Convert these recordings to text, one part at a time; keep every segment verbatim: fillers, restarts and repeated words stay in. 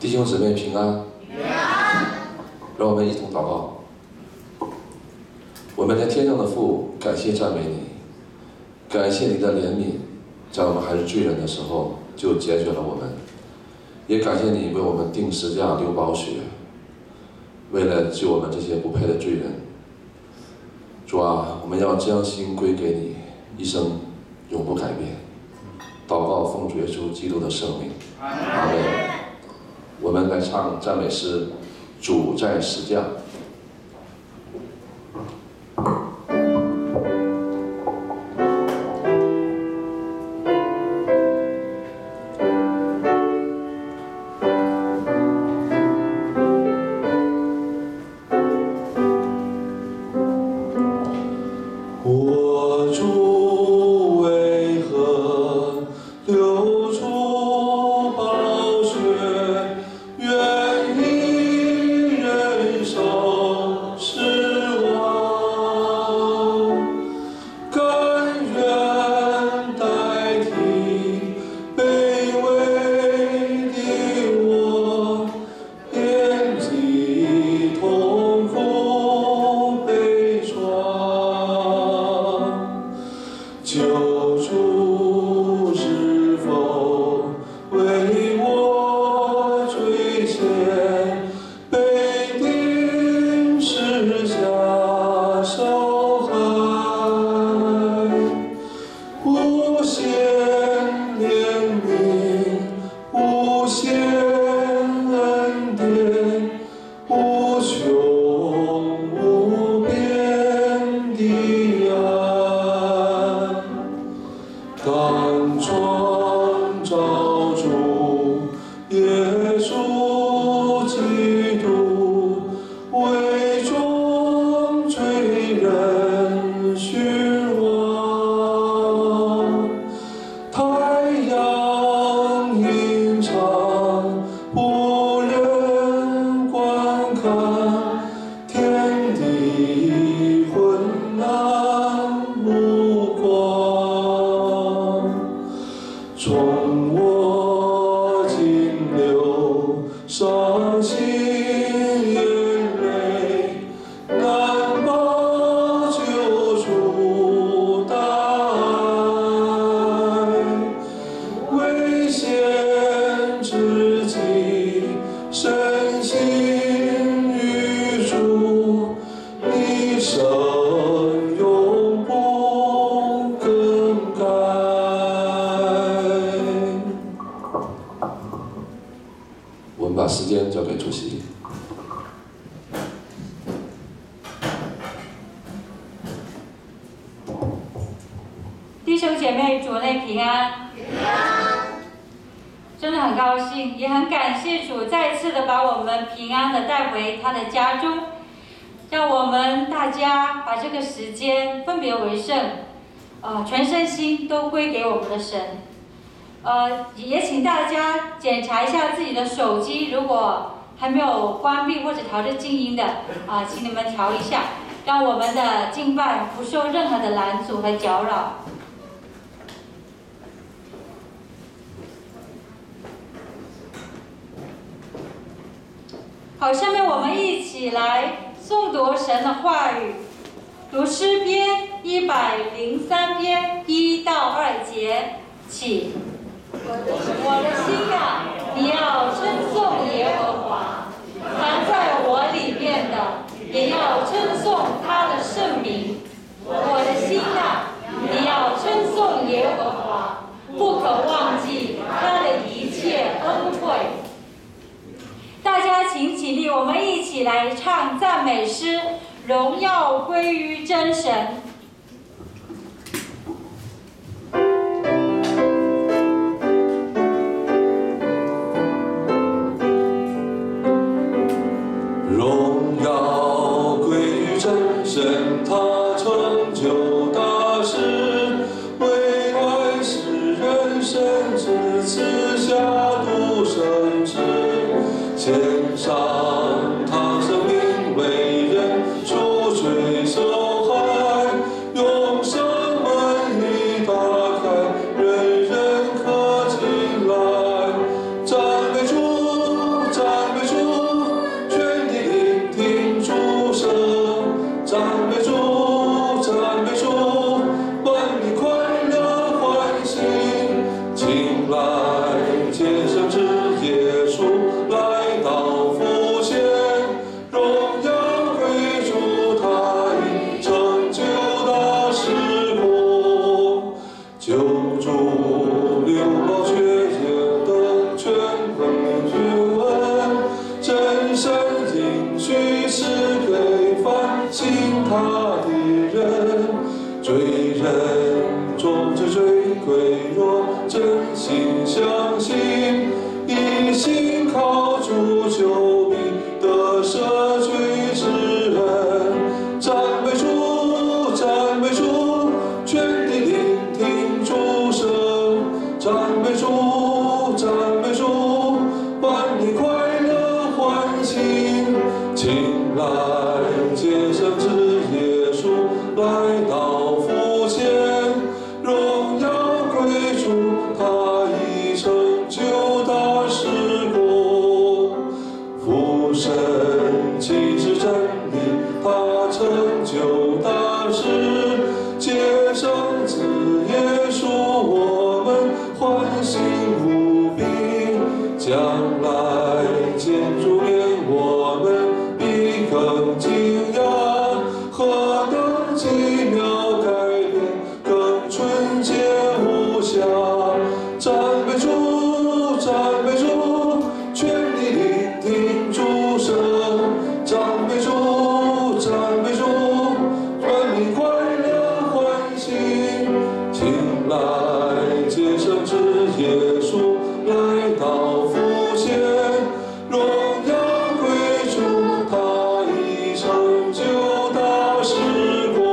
弟兄姊妹平安。平安。让我们一同祷告。我们在天上的父，感谢赞美你，感谢你的怜悯，在我们还是罪人的时候就解决了我们，也感谢你为我们定十架流宝血，为了救我们这些不配的罪人。主啊，我们要将心归给你，一生永不改变。祷告奉主耶稣基督的圣名，阿门。我们来唱赞美诗《主在十架》。 我主为何流出宝血，愿意忍受失望，甘愿代替卑微的我，连己痛苦悲怆。救主是否为我追牵，被钉十架受害，无限怜悯，无限恩典，无穷无边的爱。当创造主耶稣基督，为众罪人寻望，太阳隐藏，无人观看，天地昏暗无光。从我今流伤心眼泪，难保救主大爱，危险至极，身心于主，一生永不更改。 我们把时间交给主席。 弟兄姐妹，主内平安。平安。真的很高兴，也很感谢主再次的把我们平安的带回他的家中，让我们大家把这个时间分别为圣，呃，全身心都归给我们的神。呃，也请大家检查一下自己的手机，如果还没有关闭或者调着静音的，啊、呃，请你们调一下，让我们的敬拜不受任何的拦阻和搅扰。好，下面我们一起来诵读神的话语，读诗篇一百零三篇一到二节起。我的心啊，你要称颂耶和华，藏在我里面的也要称颂他的圣名。我的心啊，你要称颂耶和华，不可忘记他的一切恩惠。大家请起立，我们一起来唱赞美诗，荣耀归于真神。 荣耀归于真神，他成就大事，为爱世人深知赐下独生子，献上他生命为人赎罪受害，永生门已打开，人人可进来，赞美主，赞接生之耶稣来到父前，荣耀归主，他已成就大事工，救主流宝血液的全能君恩，真神应许是给反省他的人，罪人终至罪归，若真心相信，一心靠主就必得赦罪之恩。赞美主，赞美主，全地聆听主声。赞美主，赞美主，万民快乐欢庆。请来接生之耶稣来到父前，荣耀归主，他已成就大事工。父神启示真理，他成就大事，接生子耶稣，我们欢欣无比。将来见主面，我们必更惊讶，何等奇妙改变，更纯洁无瑕。赞美主，赞美主，全地聆听主声。赞美主，赞美主，万民快乐欢欣。请来接生之耶稣来到父前，荣耀归主，他已成就大事工。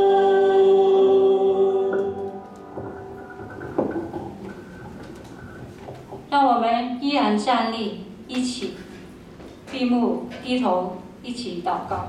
让我们依然站立，一起闭目低头，一起祷告。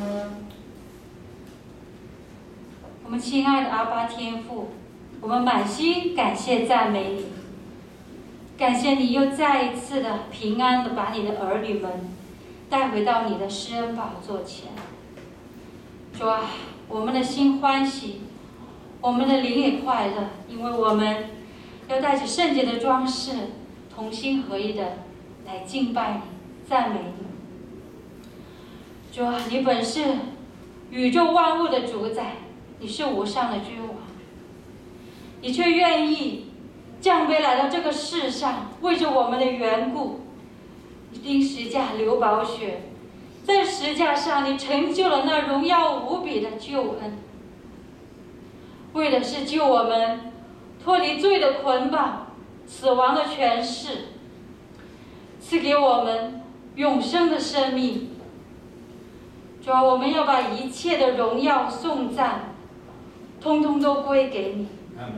我们亲爱的阿爸天父，我们满心感谢赞美你，感谢你又再一次的平安的把你的儿女们带回到你的施恩宝座前。主啊，我们的心欢喜，我们的灵也快乐，因为我们要带着圣洁的装饰，同心合一的来敬拜你、赞美你。主啊，你本是宇宙万物的主宰，你是无上的君王，你却愿意降卑来到这个世上，为着我们的缘故，你钉十架流宝血，在十架上你成就了那荣耀无比的救恩，为的是救我们脱离罪的捆绑、死亡的权势，赐给我们永生的生命。主啊，我们要把一切的荣耀颂赞通通都归给你。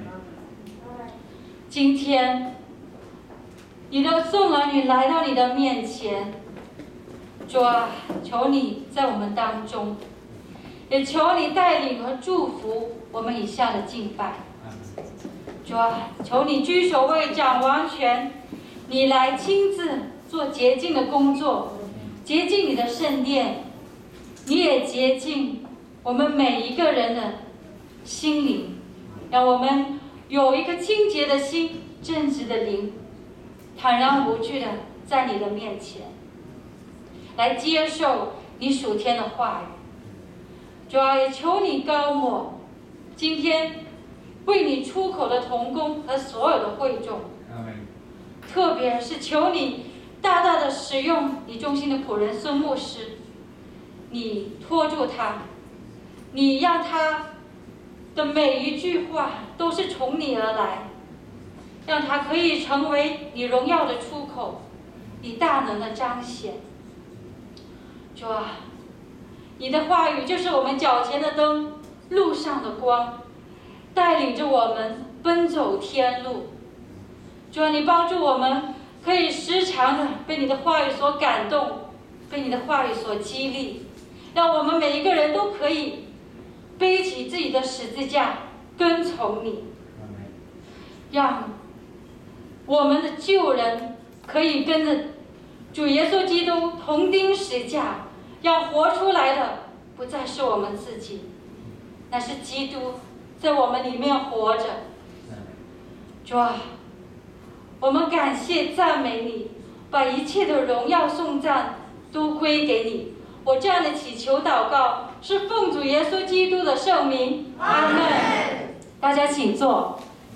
今天你的众儿女来到你的面前，主啊，求你在我们当中，也求你带领和祝福我们以下的敬拜。主啊，求你居首位掌王权，你来亲自做洁净的工作，洁净你的圣殿，你也洁净我们每一个人的心灵，让我们有一颗清洁的心、正直的灵，坦然无惧的在你的面前来接受你属天的话语。主啊，也求你高抹今天为你出口的同工和所有的会众，特别是求你大大的使用你忠心的仆人孙牧师，你托住他，你让他的每一句话都是从你而来，让他可以成为你荣耀的出口，你大能的彰显。主啊，你的话语就是我们脚前的灯，路上的光，带领着我们奔走天路。主啊，你帮助我们可以时常的被你的话语所感动，被你的话语所激励，让我们每一个人都可以背起自己的十字架跟从你，让我们的旧人可以跟着主耶稣基督同钉十架，让活出来的不再是我们自己，那是基督在我们里面活着。主啊， 我们感谢赞美你，把一切的荣耀颂赞都归给你。我这样的祈求祷告，是奉主耶稣基督的圣名，阿门。大家请坐。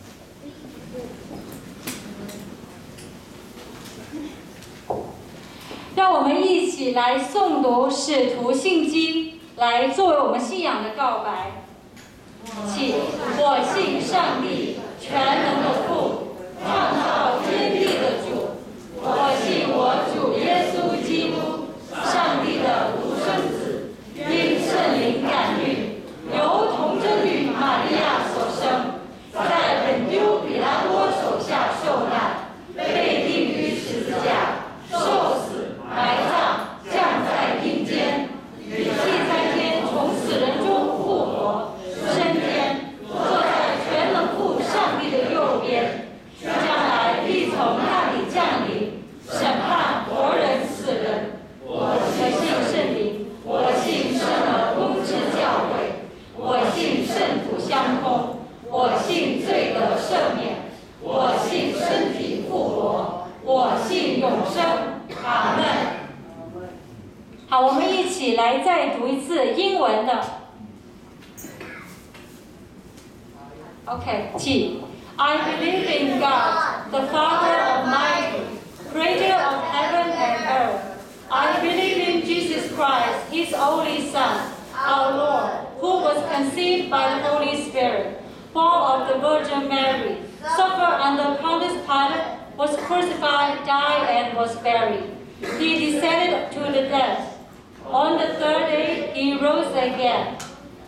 让我们一起来诵读《使徒信经》，来作为我们信仰的告白。请，我信上帝，全能的父，创造天地的主。我信我主耶稣基督，上帝的独生子，因圣灵感孕，由童贞女玛利亚所生，在本丢彼拉多手下受难，被钉于十字架，受死。埋葬，降在阴间，于第三天从死人中复活，升天，坐在全能父上帝的右边，将来必从那里降临，审判活人死人。我信圣灵，我信圣而公之教会，我信圣土相通，我信罪得赦免，我信身体复活，我信永生。阿门。好，我们一起来再读一次英文的。OK， 请。I believe in God, the Father Almighty, Creator of heaven and earth. I believe in Jesus Christ, His only Son, our Lord, who was conceived by the Holy Spirit, born of the Virgin Mary, suffered under Pontius Pilate, was crucified, died, and was buried. He descended to the death. On the third day, he rose again.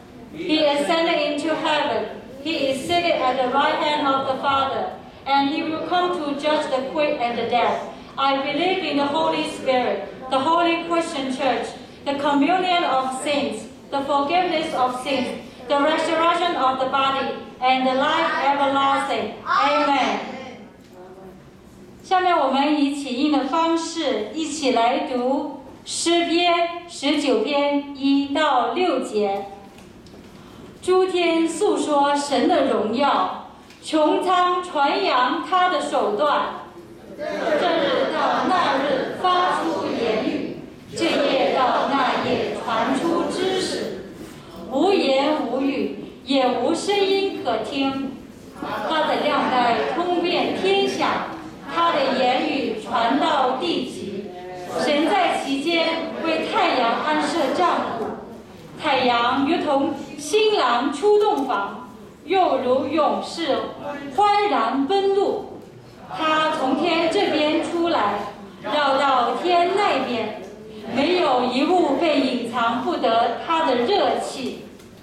He ascended into heaven. He is seated at the right hand of the Father, and he will come to judge the quick and the dead. I believe in the Holy Spirit, the Holy Christian Church, the communion of saints, the forgiveness of sins, the resurrection of the body, and the life everlasting. Amen. 下面我们以起印的方式，一起来读诗篇十九篇一到六节。诸天诉说神的荣耀，穹苍传扬他的手段。这日到那日发出言语，这夜到那夜传出知识。无言无语，也无声音可听。他的亮带通遍天下，他的言语传到地极。神在其间为太阳安设帐幕，太阳如同新郎出洞房，又如勇士欢然奔路。他从天这边出来，绕到天那边，没有一物被隐藏不得他的热气。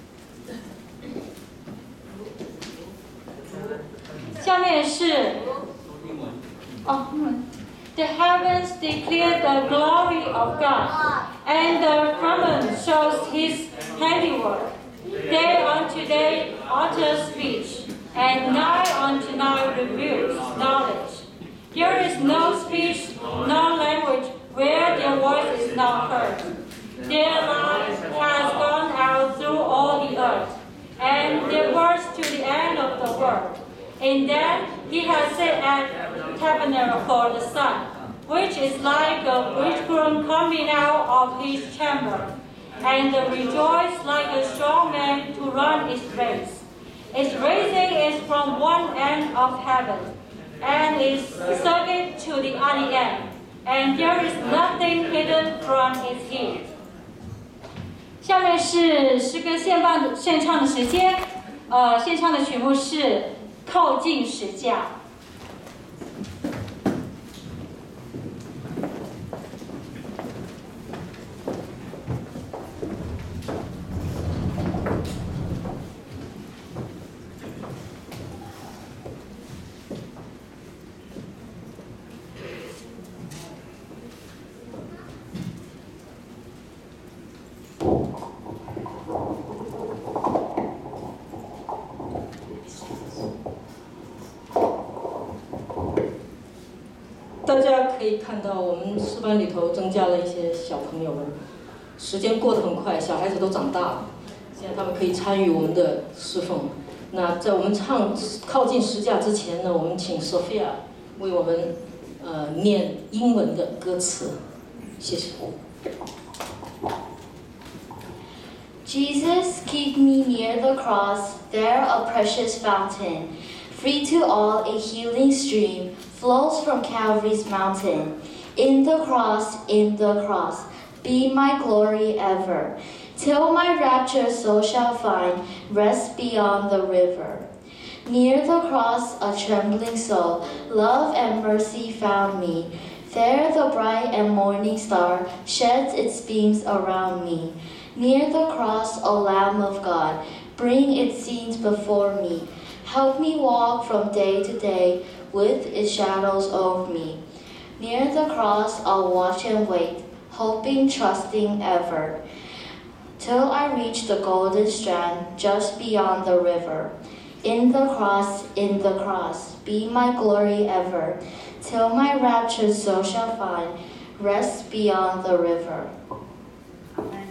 下面是哦，嗯。The heavens declare the glory of God, and the firmament shows His handiwork. Day unto day utters speech, and night unto night reveals knowledge. There is no speech, no language where their voice is not heard. Their light has gone out through all the earth, and their words to the end of the world. In them He has set a tabernacle for the sun, which is like a bridegroom coming out of his chamber, and rejoice like a strong man to run its race. Its racing is from one end of heaven, and its circuit to the other end, and there is nothing hidden from its heat. 下面是诗歌献唱献唱的时间，呃，献唱的曲目是《靠近十架》。 大家可以看到，我们诗班里头增加了一些小朋友们，时间过得很快，小孩子都长大了，现在他们可以参与我们的侍奉。那在我们唱靠近十架之前呢，我们请 Sophia 为我们呃念英文的歌词，谢谢。 Jesus, keep me near the cross, there a precious fountain, free to all a healing stream, flows from Calvary's mountain. In the cross, in the cross, be my glory ever, till my raptured soul shall find rest beyond the river. Near the cross, a trembling soul, love and mercy found me. There the bright and morning star sheds its beams around me. Near the cross, O Lamb of God, bring its scenes before me. Help me walk from day to day with its shadows over me. Near the cross, I'll watch and wait, hoping, trusting ever, till I reach the golden strand just beyond the river. In the cross, in the cross, be my glory ever, till my raptured soul shall find rest beyond the river. Amen.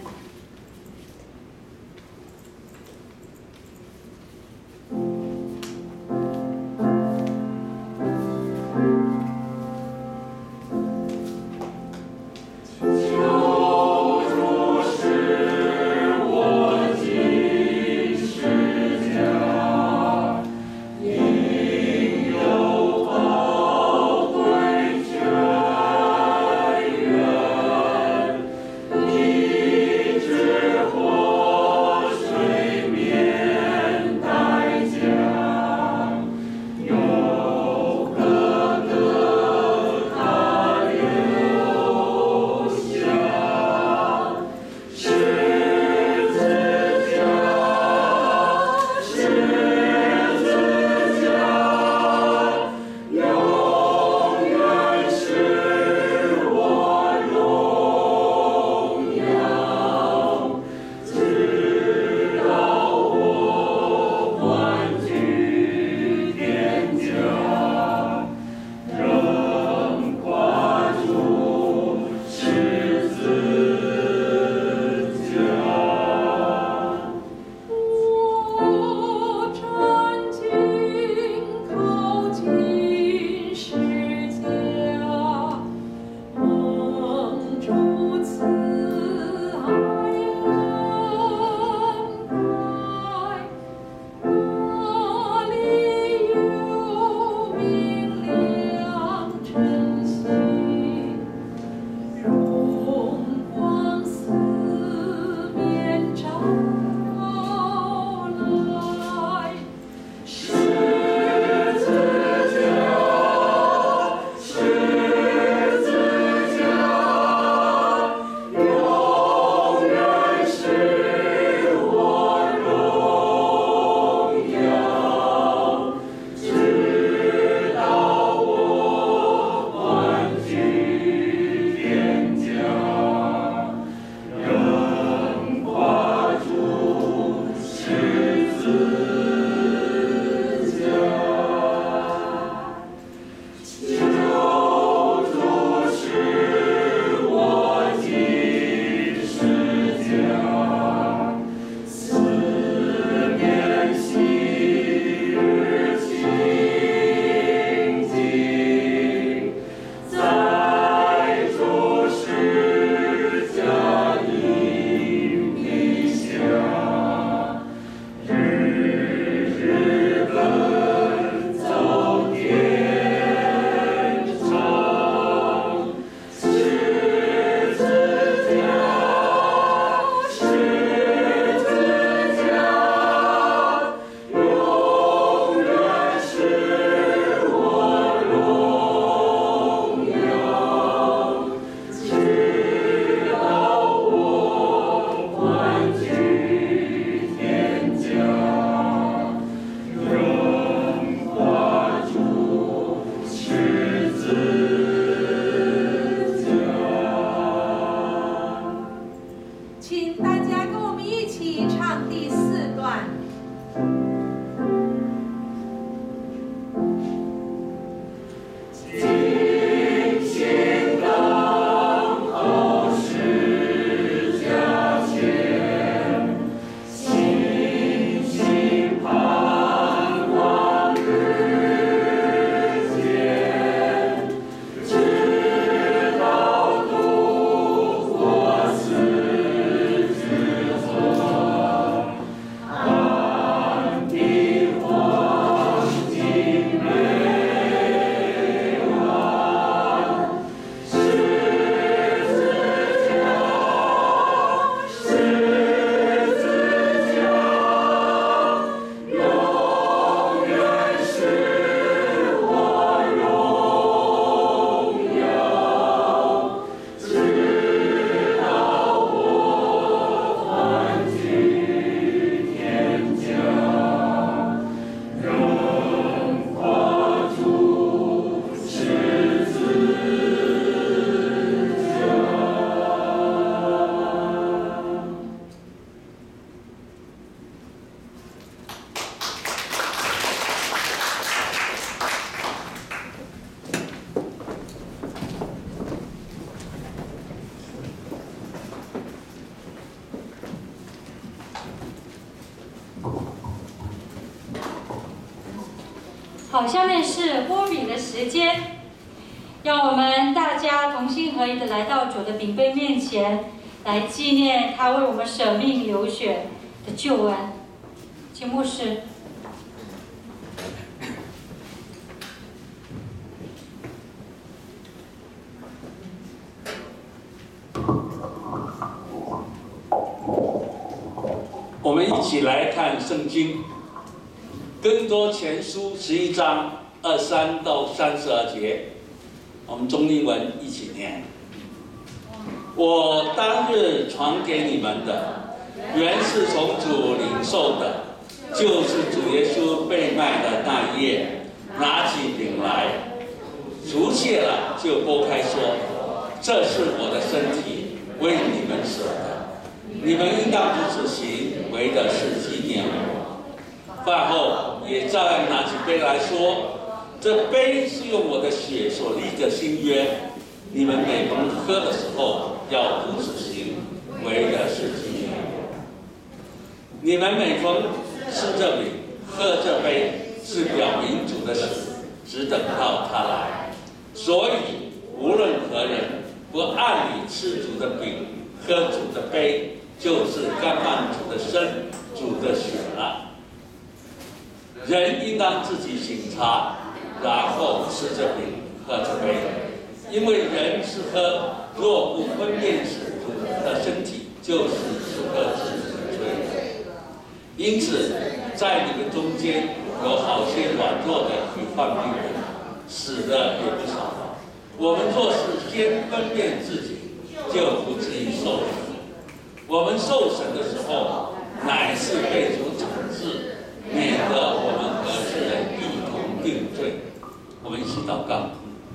好，下面是播饼的时间，让我们大家同心合一的来到主的饼杯面前，来纪念他为我们舍命流血的救恩。请牧师。 我们一起来看圣经，哥林多前书十一章二三到三十二节，我们中英文一起念。我当日传给你们的，原是从主领受的，就是主耶稣被卖的那一夜，拿起饼来，除谢了，就拨开说：“这是我的身体，为你们舍的。你们应当如此行，为的是纪念我。”饭后也照样拿起杯来说：“这杯是用我的血所立的新约，你们每逢喝的时候，要如此行，为的是纪念我。你们每逢吃这饼、喝这杯，是表明主的死，只等到他来。所以无论何人不按理吃主的饼、喝主的杯，就是干犯主的身、主的血了。人应当自己省察，然后吃这饼、喝这杯，因为人是喝，若不分辨是主的身体，就是是喝自己的罪。因此，在你们中间有好些软弱的与患病的，死的也不少。我们若是先分辨自己，就不至于受死。我们受审的时候，乃是被主惩治，免得我们和世人一同定罪。我们一起祷告。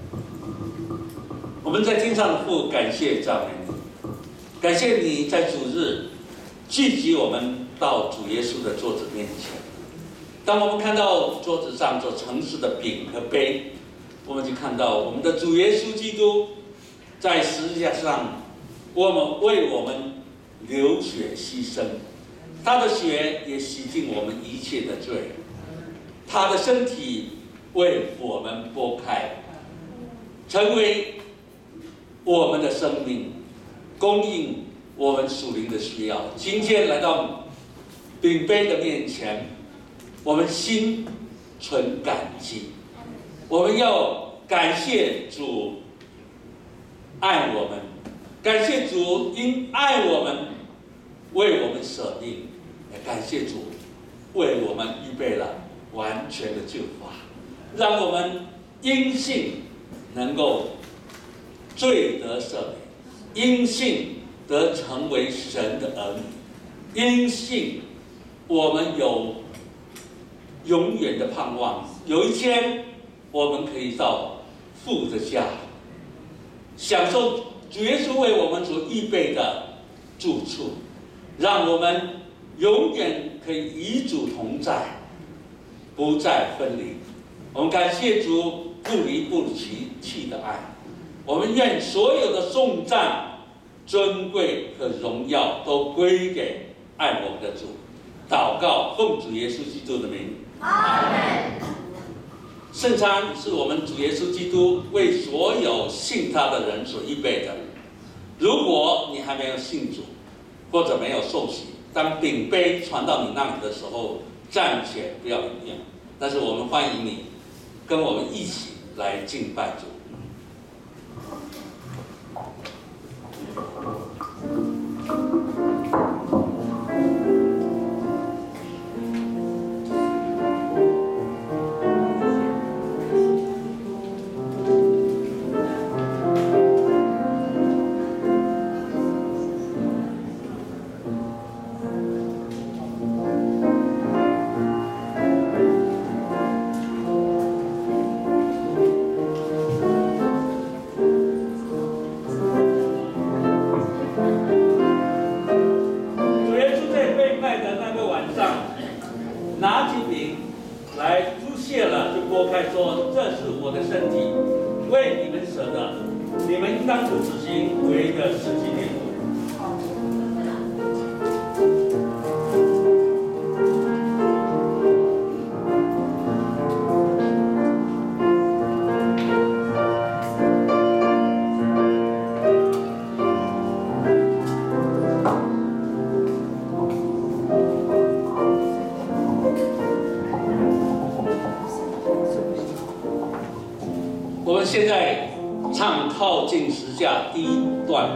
我们在天上的父，感谢赞美你，感谢你在主日聚集我们到主耶稣的桌子面前。当我们看到桌子上所盛饰的饼和杯，我们就看到我们的主耶稣基督在十字架上，我们为我们流血牺牲，他的血也洗净我们一切的罪，他的身体为我们拨开，成为我们的生命，供应我们属灵的需要。今天来到饼杯的面前，我们心存感激，我们要感谢主爱我们，感谢主因爱我们为我们舍命，也感谢主为我们预备了完全的救法，让我们因信能够罪得赦免，因信得成为神的儿女，因信我们有永远的盼望，有一天我们可以到父的家，享受主耶稣为我们所预备的住处，让我们永远可以与主同在，不再分离。我们感谢主不离不弃弃的爱，我们愿所有的颂赞、尊贵和荣耀都归给爱我们的主。祷告，奉主耶稣基督的名，阿门。圣餐是我们主耶稣基督为所有信他的人所预备的。如果你还没有信主，或者没有受洗，当饼杯传到你那里的时候，暂且不要饮用。但是我们欢迎你跟我们一起来敬拜主。 我。 唱靠近十架第一段。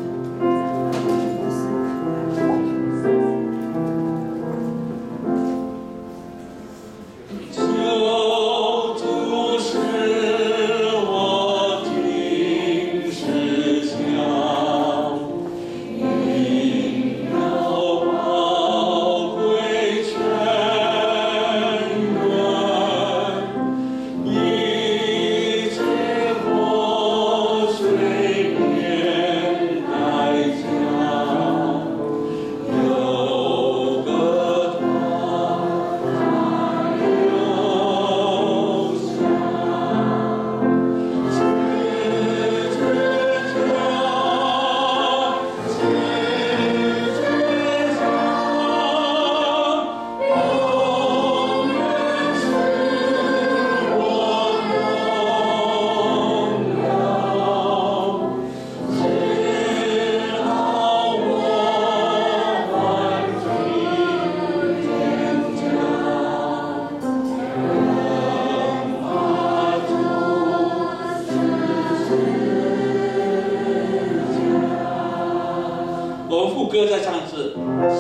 副歌再唱一次。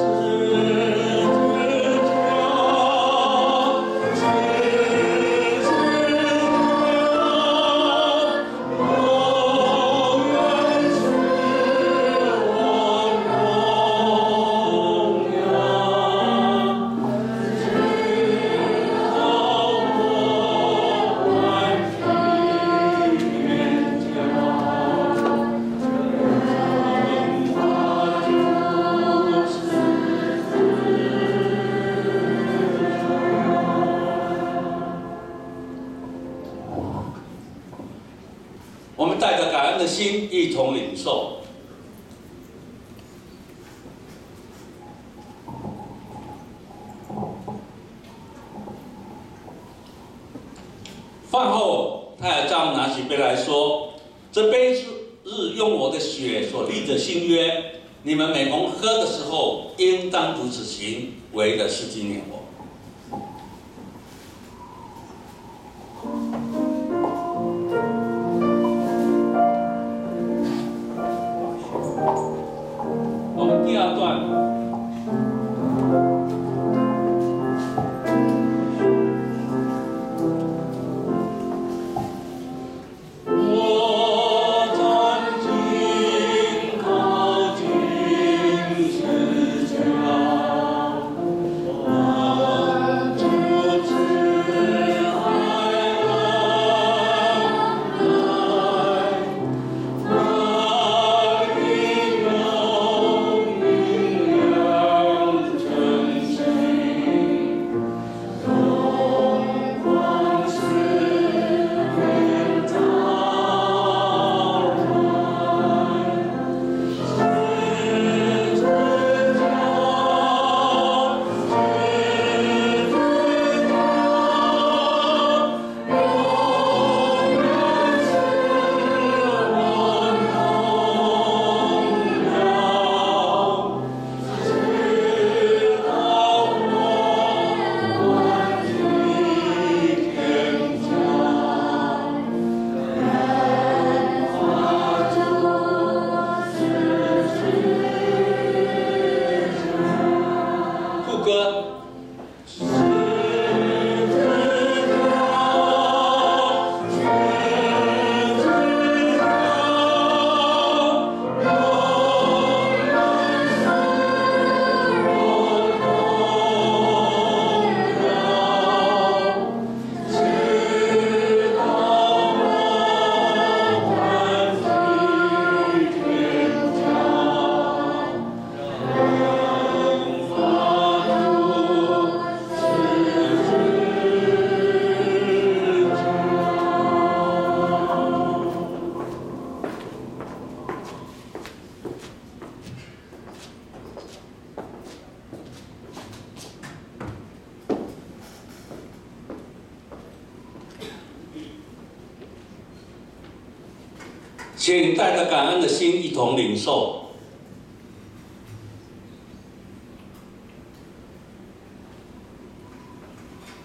我们带着感恩的心，一同领受。饭后，太尔章拿起杯来说：“这杯是日用我的血所立的新约，你们每逢喝的时候，应当如此行，为的是纪念我。”第二段，我站紧靠近十架，我主慈爱来，那里请带着感恩的心一同领受。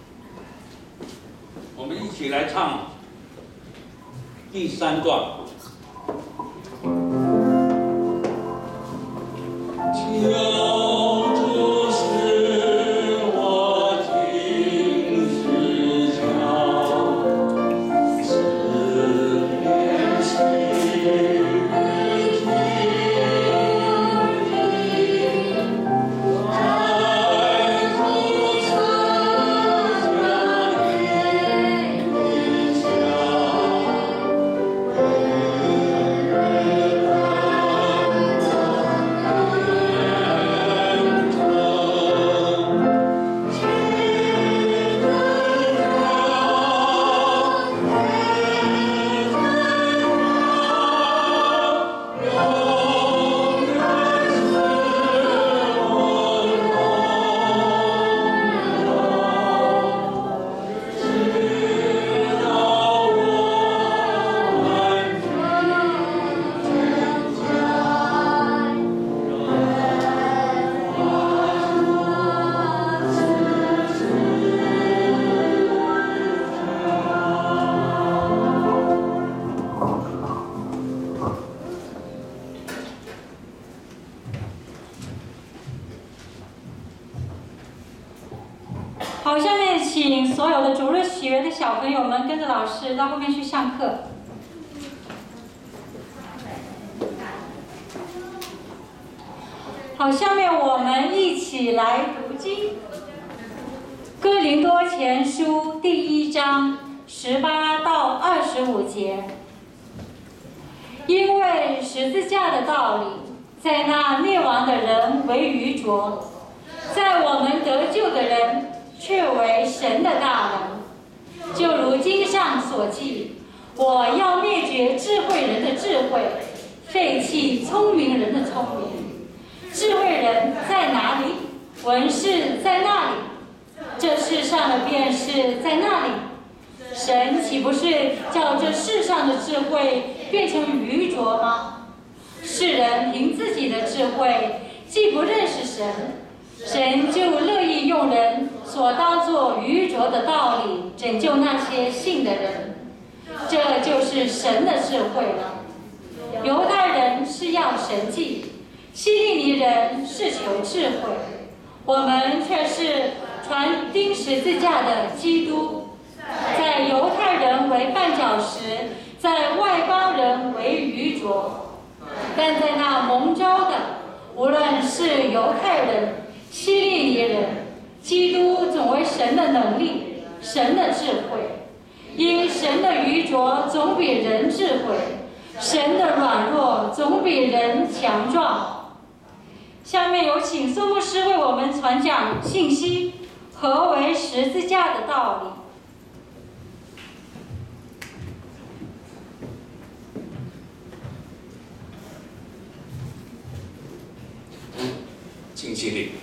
我们一起来唱第三段。 好，下面请所有的主日学的小朋友们跟着老师到后面去上课。好，下面我们一起来读经，《哥林多前书》第一章十八到二十五节。因为十字架的道理，在那灭亡的人为愚拙，在我们得救的人却为神的大能。就如经上所记，我要灭绝智慧人的智慧，废弃聪明人的聪明。智慧人在哪里？文士在那里。这世上的辩士在那里。神岂不是叫这世上的智慧变成愚拙吗？世人凭自己的智慧，既不认识神，神就乐意用人所当作愚拙的道理拯救那些信的人。这就是神的智慧了。犹太人是要神迹，希利尼人是求智慧，我们却是传钉十字架的基督。在犹太人为绊脚石，在外邦人为愚拙，但在那蒙召的，无论是犹太人、希利尼人，基督总为神的能力、神的智慧。因神的愚拙总比人智慧，神的软弱总比人强壮。下面有请苏牧师为我们传讲信息，何为十字架的道理。 请起立。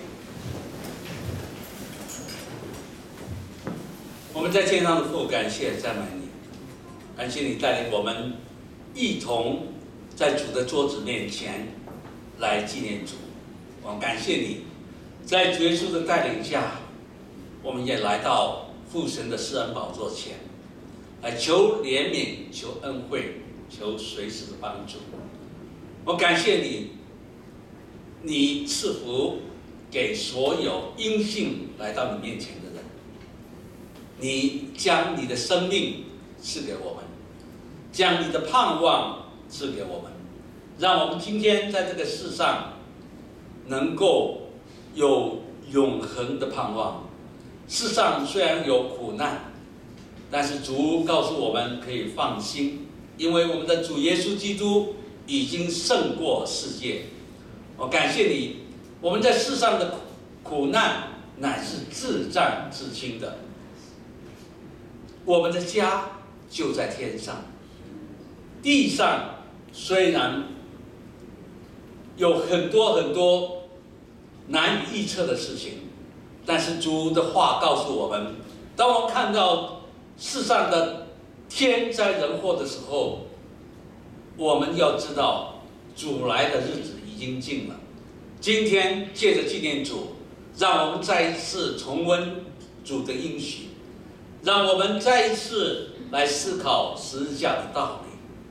我们在天上的父，感谢赞美你，感谢你带领我们一同在主的桌子面前来纪念主。我们感谢你，在主耶稣的带领下，我们也来到父神的施恩宝座前，来求怜悯、求恩惠、求随时的帮助。我感谢你。你赐福给所有因信来到你面前的人，你将你的生命赐给我们，将你的盼望赐给我们，让我们今天在这个世上能够有永恒的盼望。世上虽然有苦难，但是主告诉我们可以放心，因为我们的主耶稣基督已经胜过世界。我感谢你，我们在世上的苦难乃是自战自清的。我们的家就在天上，地上虽然有很多很多难以预测的事情，但是主的话告诉我们，当我们看到世上的天灾人祸的时候，我们要知道主来的日子已经近了。今天借着纪念主，让我们再一次重温主的应许，让我们再一次来思考十字架的道理。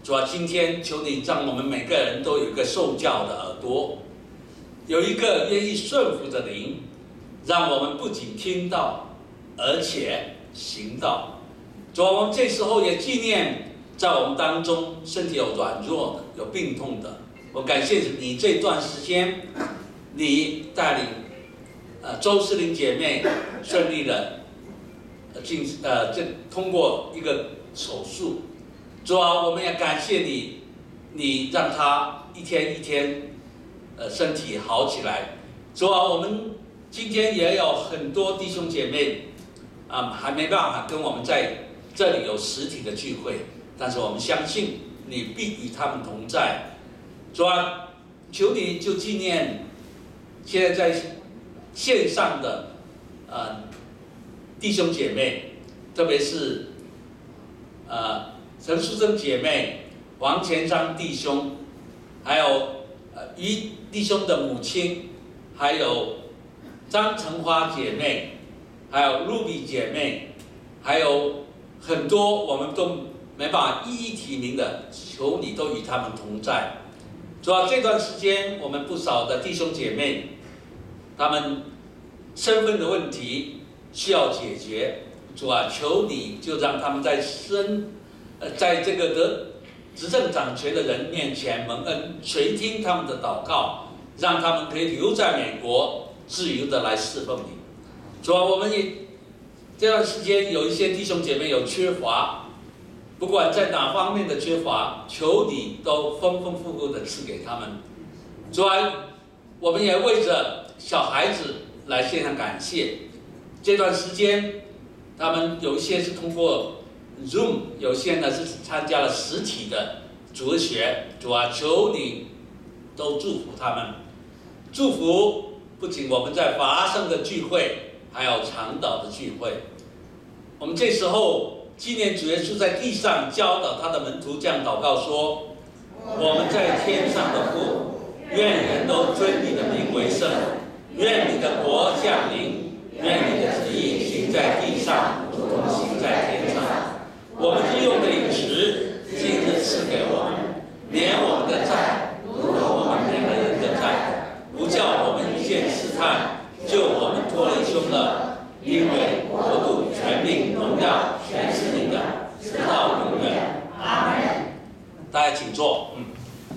主啊，今天求你让我们每个人都有一个受教的耳朵，有一个愿意顺服的灵，让我们不仅听到，而且行道。主啊，我们这时候也纪念在我们当中身体有软弱的、有病痛的。我感谢你这段时间，你带领呃周思玲姐妹顺利的呃进呃这通过一个手术。主啊，我们也感谢你，你让她一天一天呃身体好起来。主啊，我们今天也有很多弟兄姐妹啊、呃、还没办法跟我们在这里有实体的聚会，但是我们相信你必与他们同在。主啊，求你就纪念现在在线上的呃弟兄姐妹，特别是呃陈淑珍姐妹、王前章弟兄，还有呃于弟兄的母亲，还有张成花姐妹，还有 Ruby 姐妹，还有很多我们都没办法一一提名的，求你都与他们同在。主要这段时间，我们不少的弟兄姐妹，他们身份的问题需要解决。主啊，求你就让他们在身，呃，在这个得执政掌权的人面前蒙恩，垂听他们的祷告，让他们可以留在美国，自由的来侍奉你。主啊，我们也这段时间有一些弟兄姐妹有缺乏。不管在哪方面的缺乏，求你都丰丰富富的赐给他们。主啊，我们也为着小孩子来献上感谢。这段时间，他们有一些是通过 Zoom， 有些呢是参加了实体的主日学。主啊，求你都祝福他们，祝福不仅我们在华盛的聚会，还有长岛的聚会。我们这时候纪念主耶稣在地上教导他的门徒这样祷告说：我们在天上的父，愿人都尊你的名为圣，愿你的国降临，愿你的旨意行在地上，如同行在天上。我们日用的饮食，今日赐给我们，免我们的债，如同我们免了人的债，不叫我们遇见试探，救我们脱离凶恶。因为国度、权力、荣耀，全是你的，直到永远。阿门。大家请坐。嗯。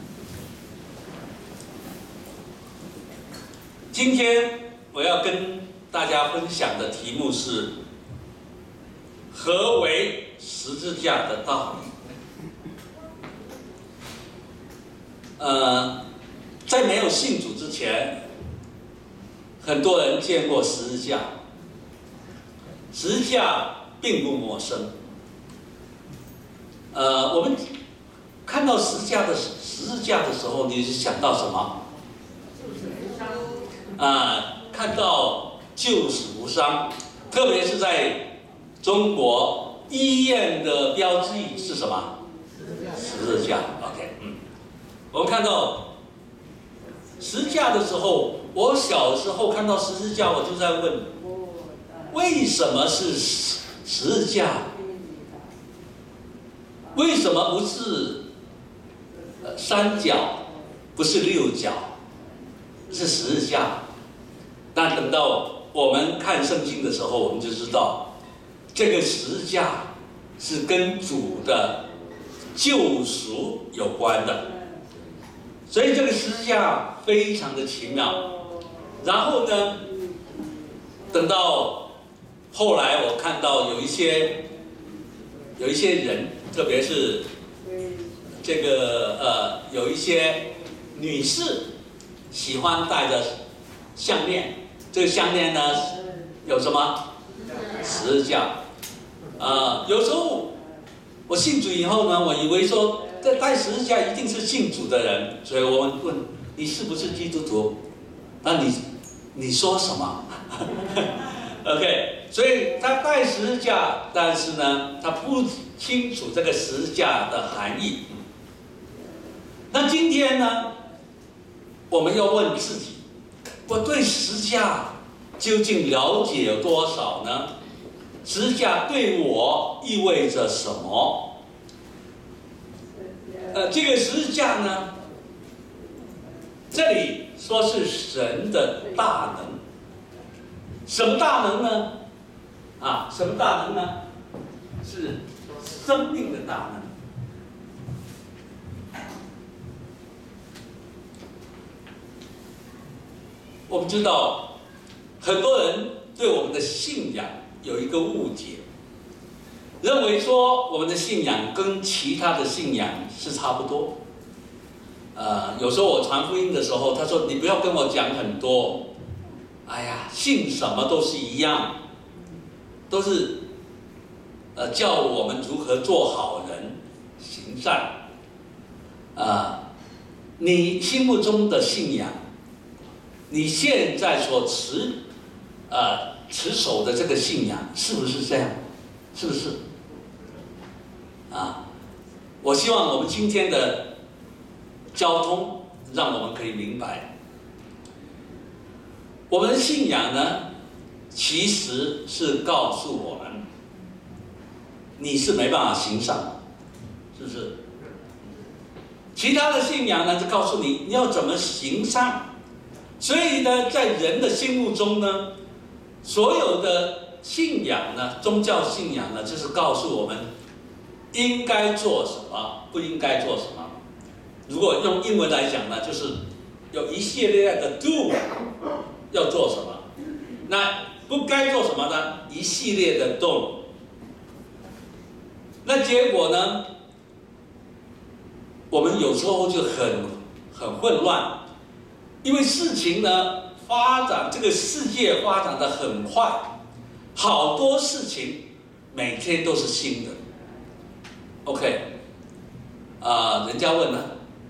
今天我要跟大家分享的题目是：何为十字架的道理？呃，在没有信主之前，很多人见过十字架。十字架并不陌生。呃，我们看到十字架的十字架的时候，你是想到什么？啊、呃，看到救死扶伤，特别是在中国医院的标记是什么？十字架。OK， 嗯，我们看到十字架的时候，我小时候看到十字架，我就在问。为什么是十字架？为什么不是呃三角，不是六角，是十字架？但等到我们看圣经的时候，我们就知道，这个十字架是跟主的救赎有关的。所以这个十字架非常的奇妙。然后呢，等到后来我看到有一些有一些人，特别是这个呃有一些女士喜欢戴着项链，这个项链呢有什么？十字架。呃，有时候我信主以后呢，我以为说这戴十字架一定是信主的人，所以我问你是不是基督徒？那你你说什么？OK， 所以他戴十字架，但是呢，他不清楚这个十字架的含义。那今天呢，我们要问自己：我对十字架究竟了解有多少呢？十字架对我意味着什么？ 呃，这个十字架呢，这里说是神的大能，什么大能呢？啊，什么大能呢？是生命的大能。我们知道，很多人对我们的信仰有一个误解，认为说我们的信仰跟其他的信仰是差不多。呃，有时候我传福音的时候，他说：“你不要跟我讲很多，哎呀，信什么都是一样，都是呃教我们如何做好人、行善。啊、呃，你心目中的信仰。”你现在所持，呃，持守的这个信仰是不是这样？是不是？啊，我希望我们今天的交通，让我们可以明白，我们的信仰呢，其实是告诉我们，你是没办法行善，是不是？其他的信仰呢，就告诉你你要怎么行善。所以呢，在人的心目中呢，所有的信仰呢，宗教信仰呢，就是告诉我们应该做什么，不应该做什么。如果用英文来讲呢，就是有一系列的 do 要做什么，那不该做什么呢？一系列的 don't。那结果呢，我们有时候就很很混乱。因为事情呢发展，这个世界发展的很快，好多事情每天都是新的。OK， 啊、呃，人家问呢，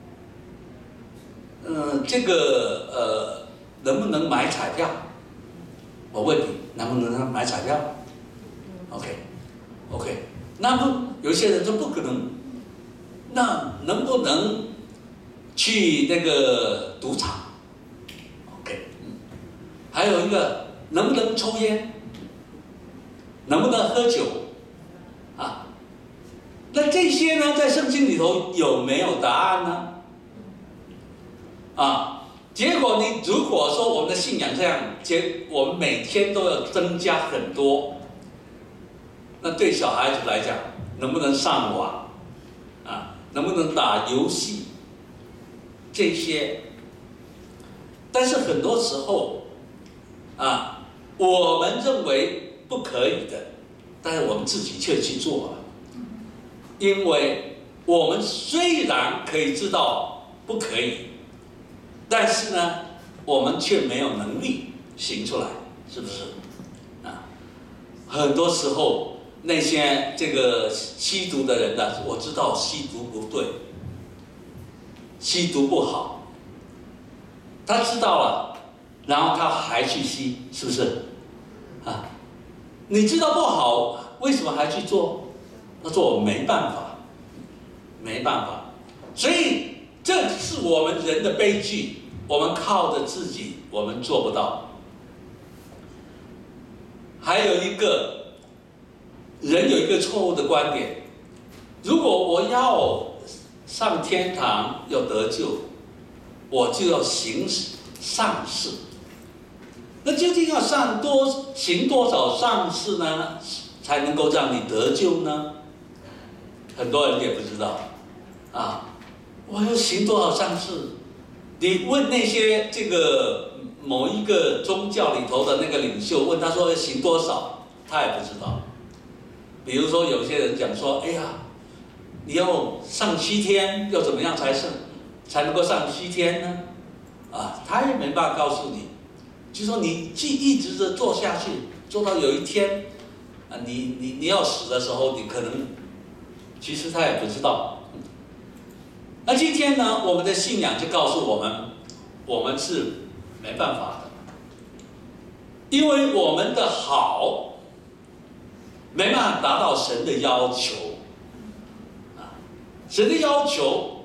嗯、呃，这个呃能不能买彩票？我问你，能不能买彩票 ？OK，OK，、okay, okay, 那不有些人说不可能，那能不能去那个赌场？还有一个，能不能抽烟？能不能喝酒？啊，那这些呢，在圣经里头有没有答案呢？啊，结果你如果说我们的信仰这样，结我们每天都要增加很多，那对小孩子来讲，能不能上网？啊，能不能打游戏？这些，但是很多时候。啊，我们认为不可以的，但是我们自己却去做了，因为我们虽然可以知道不可以，但是呢，我们却没有能力行出来，是不是？啊，很多时候那些这个吸毒的人呢，我知道吸毒不对，吸毒不好，他知道了。然后他还去吸，是不是？啊，你知道不好，为什么还去做？他说我没办法，没办法。所以这是我们人的悲剧，我们靠着自己，我们做不到。还有一个，人有一个错误的观点：如果我要上天堂，要得救，我就要行善事。那究竟要上多行多少善事呢，才能够让你得救呢？很多人也不知道，啊，我要行多少善事？你问那些这个某一个宗教里头的那个领袖，问他说要行多少，他也不知道。比如说有些人讲说，哎呀，你要上西天，要怎么样才是才能够上西天呢？啊，他也没办法告诉你。就说你既一直的做下去，做到有一天，啊，你你你要死的时候，你可能，其实他也不知道。那今天呢，我们的信仰就告诉我们，我们是没办法的，因为我们的好，没办法达到神的要求，啊，神的要求，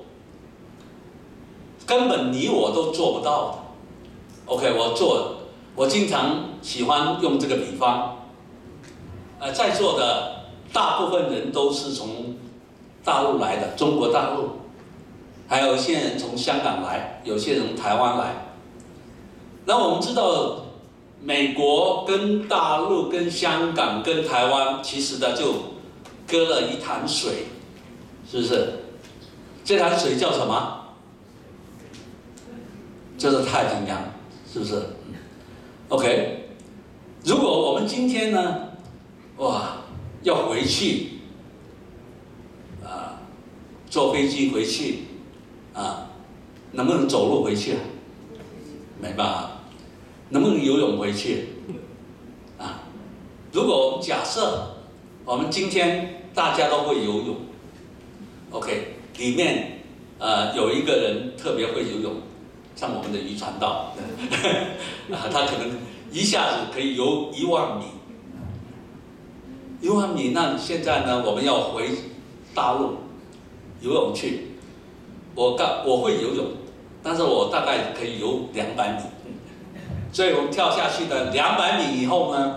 根本你我都做不到的。OK， 我做，我经常喜欢用这个比方，呃，在座的大部分人都是从大陆来的，中国大陆， 还有一些人从香港来，有些人从台湾来。那我们知道，美国跟大陆、跟香港、跟台湾，其实呢就隔了一潭水，是不是？这潭水叫什么？就是太平洋，是不是 ？OK， 如果我们今天呢，哇，要回去，啊，坐飞机回去，啊，能不能走路回去啊？没办法。能不能游泳回去？啊，如果我们假设我们今天大家都会游泳 ，OK， 里面呃有一个人特别会游泳。像我们的渔船道，啊，他可能一下子可以游一万米，一万米。那现在呢，我们要回大陆游泳去，我刚我会游泳，但是我大概可以游两百米，所以我们跳下去的两百米以后呢，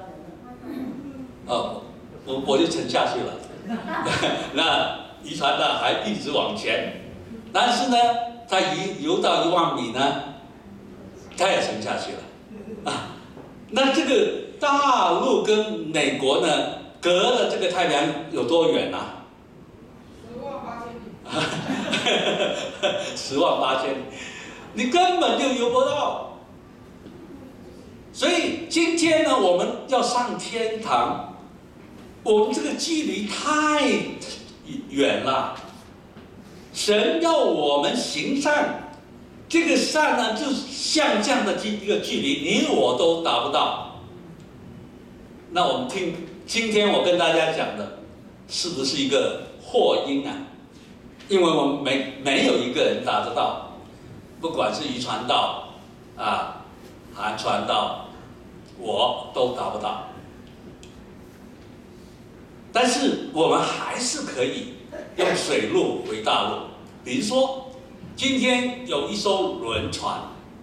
哦，我我就沉下去了，那渔船呢还一直往前，但是呢。他游游到一万米呢，他也沉下去了，啊，那这个大陆跟美国呢，隔了这个太平洋有多远啊？十万八千里。十万八千里，你根本就游不到。所以今天呢，我们要上天堂，我们这个距离太远了。神要我们行善，这个善呢，就像这样的一个距离，你我都达不到。那我们听今天我跟大家讲的，是不是一个祸因啊？因为我们没没有一个人达得到，不管是渔船道啊、航船道，我都达不到。但是我们还是可以用水路回大陆，比如说，今天有一艘轮船，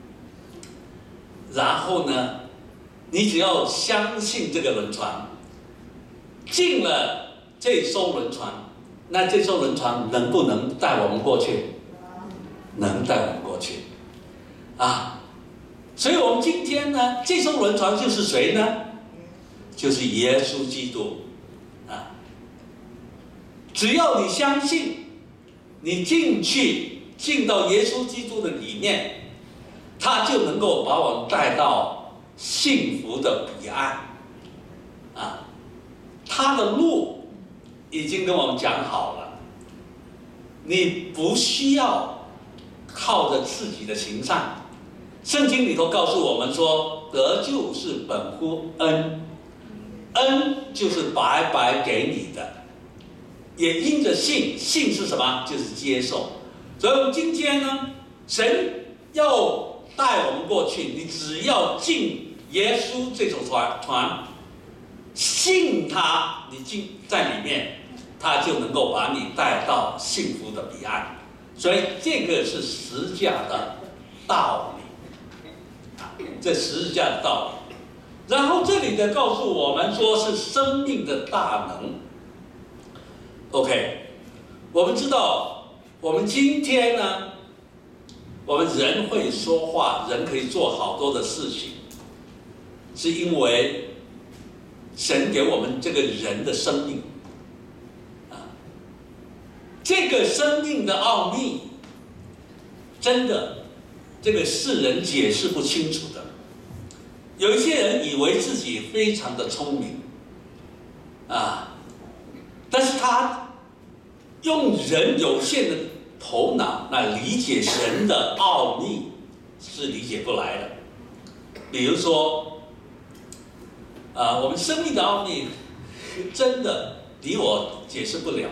然后呢，你只要相信这个轮船，进了这艘轮船，那这艘轮船能不能带我们过去？能带我们过去，啊，所以我们今天呢，这艘轮船就是谁呢？就是耶稣基督。只要你相信，你进去进到耶稣基督的里面，他就能够把我们带到幸福的彼岸。啊，他的路已经跟我们讲好了，你不需要靠着自己的行善。圣经里头告诉我们说，得救是本乎恩，恩就是白白给你的。也因着信，信是什么？就是接受。所以我们今天呢，神要带我们过去，你只要进耶稣这艘船，船信他，你进在里面，他就能够把你带到幸福的彼岸。所以这个是十字架的道理，这十字架的道理。然后这里的告诉我们说是生命的大能。OK， 我们知道，我们今天呢，我们人会说话，人可以做好多的事情，是因为神给我们这个人的生命，啊，这个生命的奥秘，真的，这个世人解释不清楚的。有一些人以为自己非常的聪明，啊。但是他用人有限的头脑来理解神的奥秘，是理解不来的。比如说，啊、呃，我们生命的奥秘，真的你我解释不了。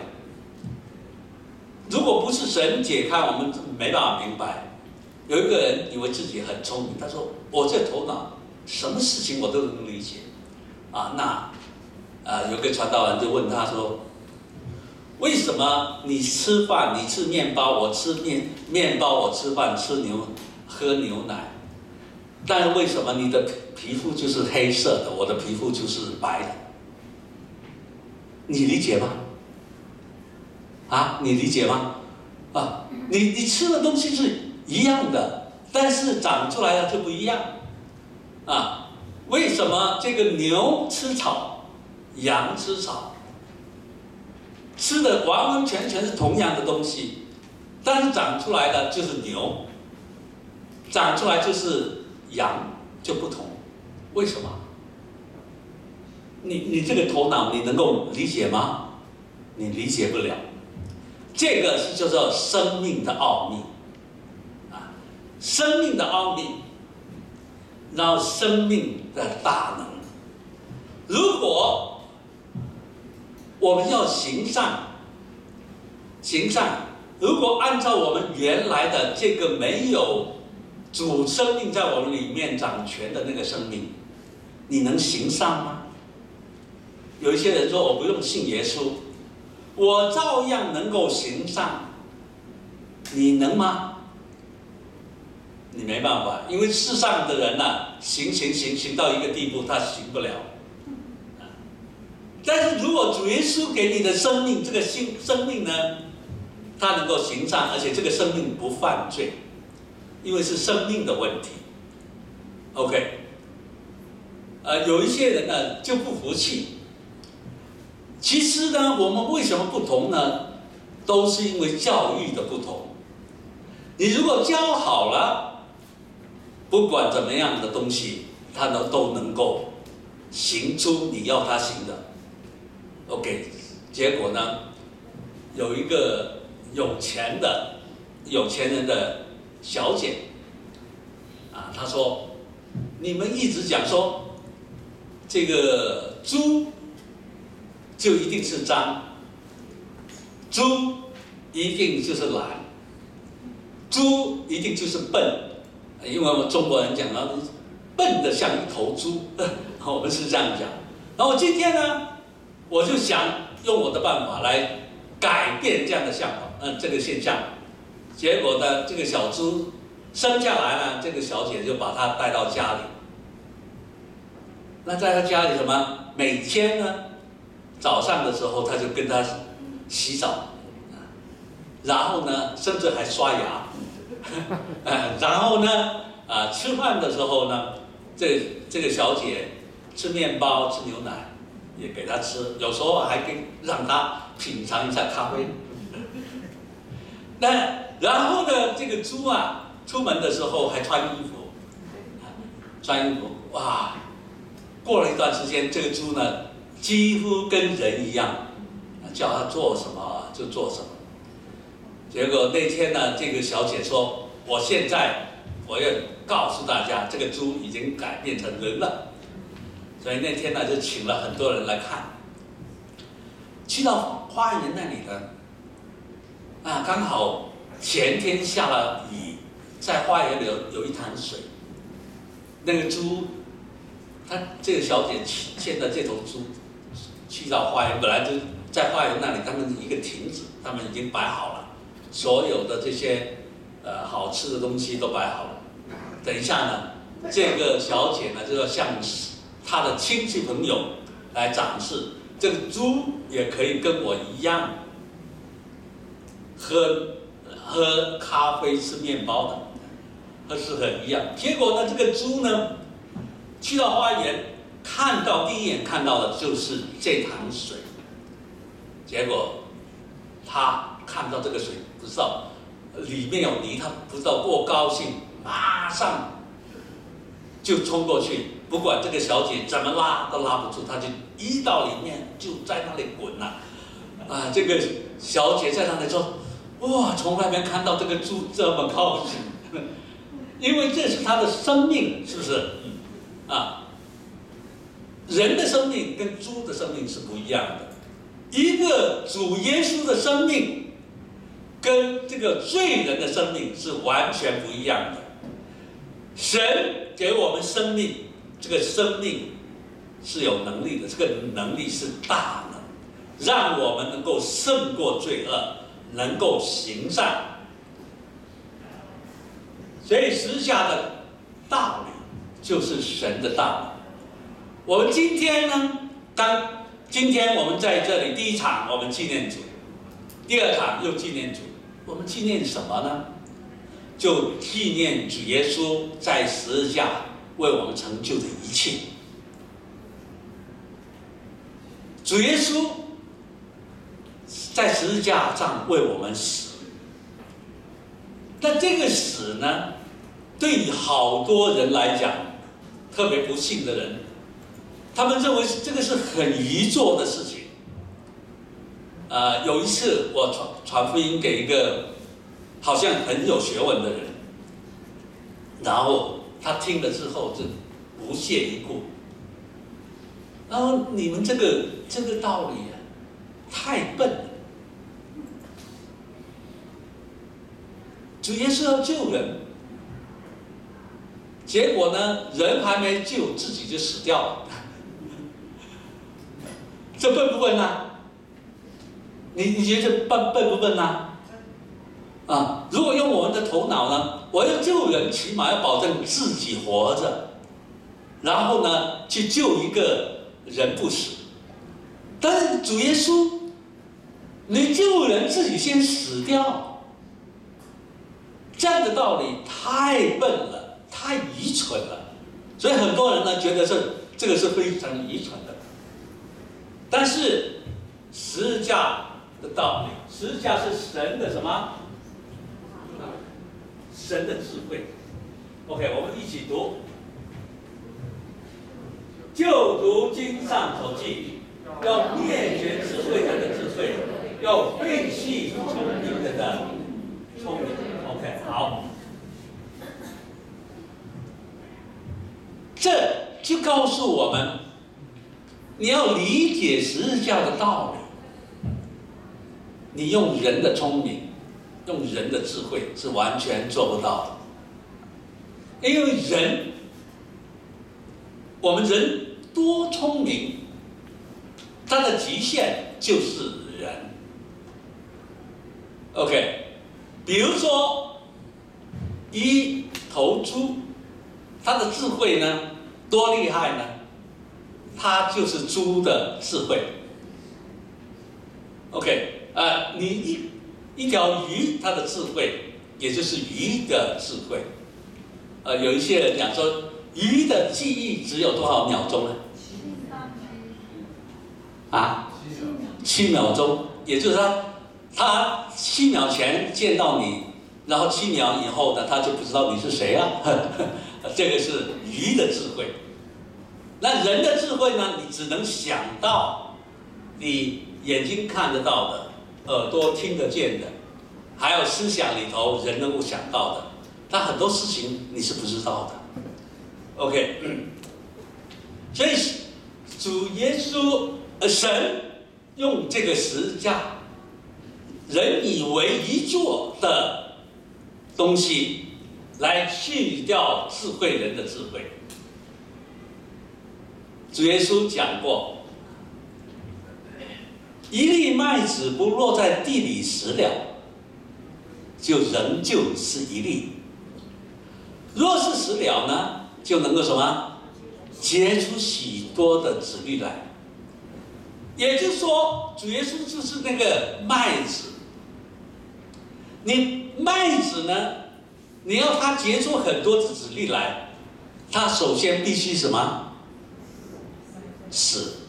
如果不是神解开，我们没办法明白。有一个人以为自己很聪明，他说：“我这头脑什么事情我都能理解。”啊，那啊、呃，有个传道人就问他说：“为什么你吃饭你吃面包，我吃面面包我吃饭吃牛喝牛奶，但是为什么你的皮肤就是黑色的，我的皮肤就是白的？你理解吗？啊，你理解吗？ 啊，你你吃的东西是一样的，但是长出来的就不一样。啊，为什么这个牛吃草，羊吃草，吃的完完全全是同样的东西，但是长出来的就是牛，长出来就是羊，就不同。为什么？你你这个头脑你能够理解吗？你理解不了。这个是叫做生命的奥秘啊，生命的奥秘，然后生命的大能。如果我们要行善，行善，如果按照我们原来的这个没有主生命在我们里面掌权的那个生命，你能行善吗？有一些人说我不用信耶稣，我照样能够行善，你能吗？你没办法，因为世上的人呢、啊，行行行行到一个地步，他行不了。但是如果主耶稣给你的生命，这个新生命呢，他能够行善，而且这个生命不犯罪，因为是生命的问题。OK， 呃，有一些人呢就不服气。其实呢，我们为什么不同呢？都是因为教育的不同。你如果教好了，不管怎么样的东西，他能都能够行出你要他行的。OK， 结果呢，有一个有钱的有钱人的小姐，啊，她说：“你们一直讲说这个猪。”就一定是脏，猪一定就是懒，猪一定就是笨，因为我们中国人讲到笨的像一头猪，我们是这样讲。然后今天呢，我就想用我的办法来改变这样的想法，嗯、呃，这个现象。结果呢，这个小猪生下来呢，这个小姐就把它带到家里。那在她家里什么？每天呢？早上的时候，他就跟他洗澡，然后呢，甚至还刷牙，然后呢，啊，吃饭的时候呢，这这个小姐吃面包、吃牛奶，也给他吃，有时候还给让他品尝一下咖啡。那然后呢，这个猪啊，出门的时候还穿衣服，穿衣服，哇，过了一段时间，这个猪呢。几乎跟人一样，叫他做什么就做什么。结果那天呢，这个小姐说：“我现在我要告诉大家，这个猪已经改变成人了。”所以那天呢，就请了很多人来看。去到花园那里呢，啊，刚好前天下了雨，在花园里有有一潭水。那个猪，他这个小姐牵的这头猪。去到花园，本来就在花园那里，他们一个亭子，他们已经摆好了，所有的这些呃好吃的东西都摆好了。等一下呢，这个小姐呢就要向她的亲戚朋友来展示，这个猪也可以跟我一样喝喝咖啡、吃面包的，和是很一样。结果呢，这个猪呢去到花园。看到第一眼看到的就是这潭水，结果他看到这个水，不知道里面有泥，他不知道多高兴，马上就冲过去，不管这个小姐怎么拉都拉不住，他就一到里面就在那里滚了。啊，这个小姐在那里说：“哇，从来没看到这个猪这么高兴，因为这是他的生命，是不是？啊。”人的生命跟猪的生命是不一样的，一个主耶稣的生命，跟这个罪人的生命是完全不一样的。神给我们生命，这个生命是有能力的，这个能力是大能，让我们能够胜过罪恶，能够行善。所以时下的道理就是神的道理。我们今天呢，当今天我们在这里第一场我们纪念主，第二场又纪念主， 我们纪念什么呢？就纪念主耶稣在十字架为我们成就的一切。主耶稣在十字架上为我们死，但这个死呢，对于好多人来讲，特别不幸的人，他们认为这个是很愚拙的事情。呃，有一次我传传福音给一个好像很有学问的人，然后他听了之后就不屑一顾，然后你们这个这个道理啊，太笨了。主耶稣要救人，结果呢，人还没救，自己就死掉了，这笨不笨啊？你你觉得笨笨不笨啊？啊，如果用我们的头脑呢，我要救人，起码要保证自己活着，然后呢，去救一个人不死。但是主耶稣，你救人自己先死掉，这样的道理太笨了，太愚蠢了。所以很多人呢觉得这这个是非常愚蠢的。但是十字架的道理，十字架是神的什么？神的智慧。OK， 我们一起读。就读经上所记，要灭绝智慧人的智慧，要废弃聪明人的聪明。OK， 好。这就告诉我们，你要理解十字架的道理，你用人的聪明，用人的智慧是完全做不到的。因为人，我们人多聪明，它的极限就是人。OK， 比如说一头猪，它的智慧呢多厉害呢？它就是猪的智慧。OK， 呃，你一一条鱼，它的智慧也就是鱼的智慧。呃，有一些人讲说，鱼的记忆只有多少秒钟呢？啊，七秒钟，也就是说，他七秒前见到你，然后七秒以后呢，他就不知道你是谁啊。这个是鱼的智慧。那人的智慧呢？你只能想到，你眼睛看得到的，耳朵听得见的，还有思想里头人能够想到的。但很多事情你是不知道的。OK， 所以主耶稣，呃，神用这个十字架，人以为愚拙的东西，来去掉智慧人的智慧。主耶稣讲过，一粒麦子不落在地里死了，就仍旧是一粒；若是死了呢，就能够什么？结出许多的子粒来。也就是说，主耶稣就是那个麦子。你麦子呢，你要它结出很多的子粒来，它首先必须什么？死。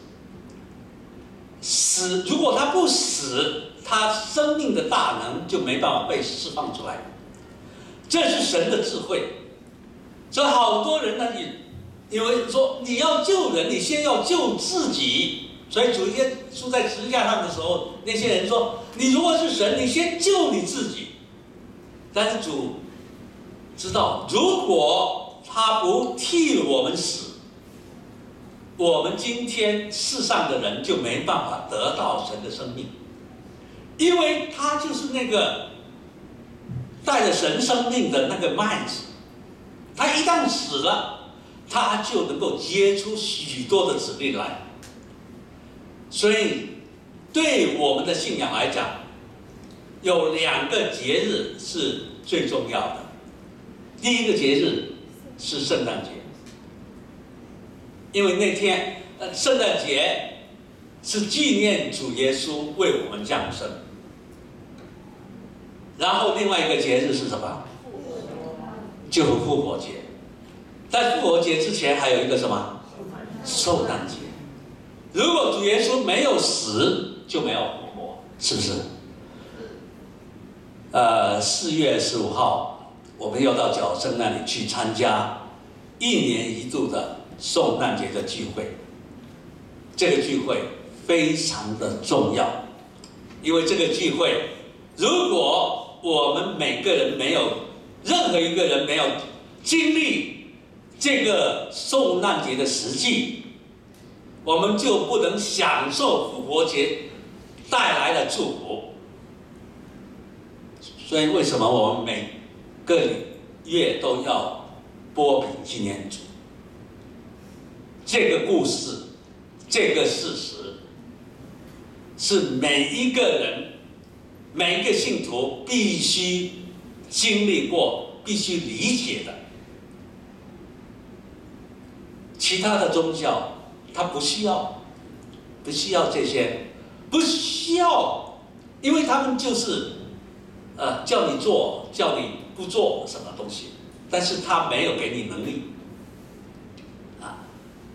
死，如果它不死，它生命的大能就没办法被释放出来。这是神的智慧。所以好多人呢，也以为说你要救人，你先要救自己。所以主耶稣在十字架上的时候，那些人说：“你如果是神，你先救你自己。”但是主知道，如果他不替我们死，我们今天世上的人就没办法得到神的生命，因为他就是那个带着神生命的那个麦子，他一旦死了，他就能够结出许多的子粒来。所以，对我们的信仰来讲，有两个节日是最重要的。第一个节日是圣诞节，因为那天，呃，圣诞节是纪念主耶稣为我们降生。 然后另外一个节日是什么？就是复活节。在复活节之前还有一个什么？受难节。如果主耶稣没有死，就没有复活，是不是？呃，四月十五号，我们要到角生那里去参加一年一度的受难节的聚会。这个聚会非常的重要，因为这个聚会，如果我们每个人没有，任何一个人没有经历这个受难节的实际，我们就不能享受复活节带来的祝福。所以为什么我们每个月都要拨饼纪念主？这个故事，这个事实，是每一个人、每一个信徒必须经历过、必须理解的。其他的宗教，它不需要，不需要这些，不需要，因为他们就是。呃，叫你做，叫你不做什么东西，但是他没有给你能力，啊。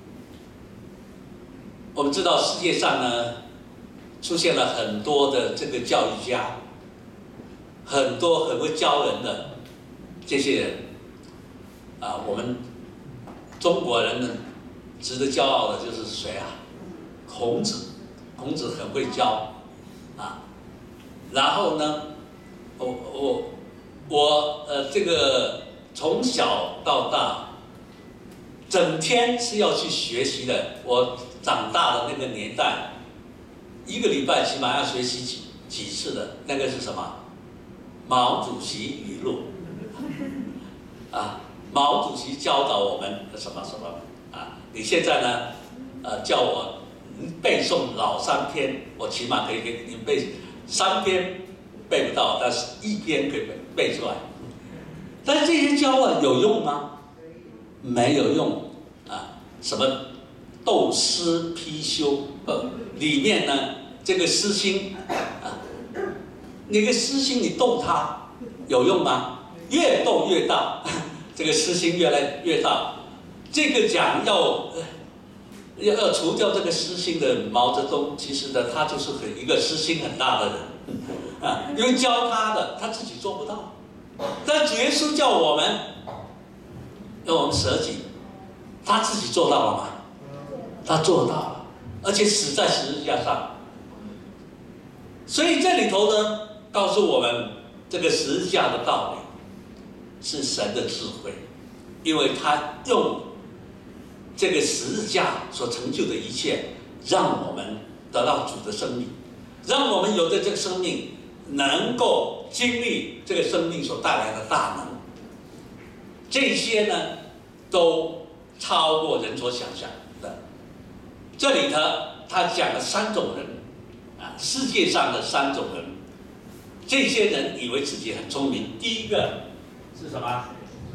我们知道世界上呢，出现了很多的这个教育家，很多很会教人的这些人，啊，我们中国人呢，值得骄傲的就是谁啊？孔子，孔子很会教，啊，然后呢？我我我呃，这个从小到大，整天是要去学习的。我长大的那个年代，一个礼拜起码要学习几几次的。那个是什么？毛主席语录啊，毛主席教导我们什么什么啊？你现在呢？呃，叫我背诵老三篇，我起码可以给你背三篇。背不到，但是一篇可以背背出来。但是这些教啊有用吗？没有用啊！什么斗私批修，呃，里面呢这个私心啊，那个私心你斗它有用吗？越斗越大，这个私心越来越大。这个讲要要要除掉这个私心的毛泽东，其实呢他就是很一个私心很大的人。啊，因为教他的，他自己做不到。但主耶稣叫我们，要我们舍己，他自己做到了吗？他做到了，而且死在十字架上。所以这里头呢，告诉我们这个十字架的道理是神的智慧，因为他用这个十字架所成就的一切，让我们得到主的生命，让我们有的这个生命。能够经历这个生命所带来的大能，这些呢，都超过人所想象的。这里头他讲了三种人，啊，世界上的三种人，这些人以为自己很聪明。第一个是什么？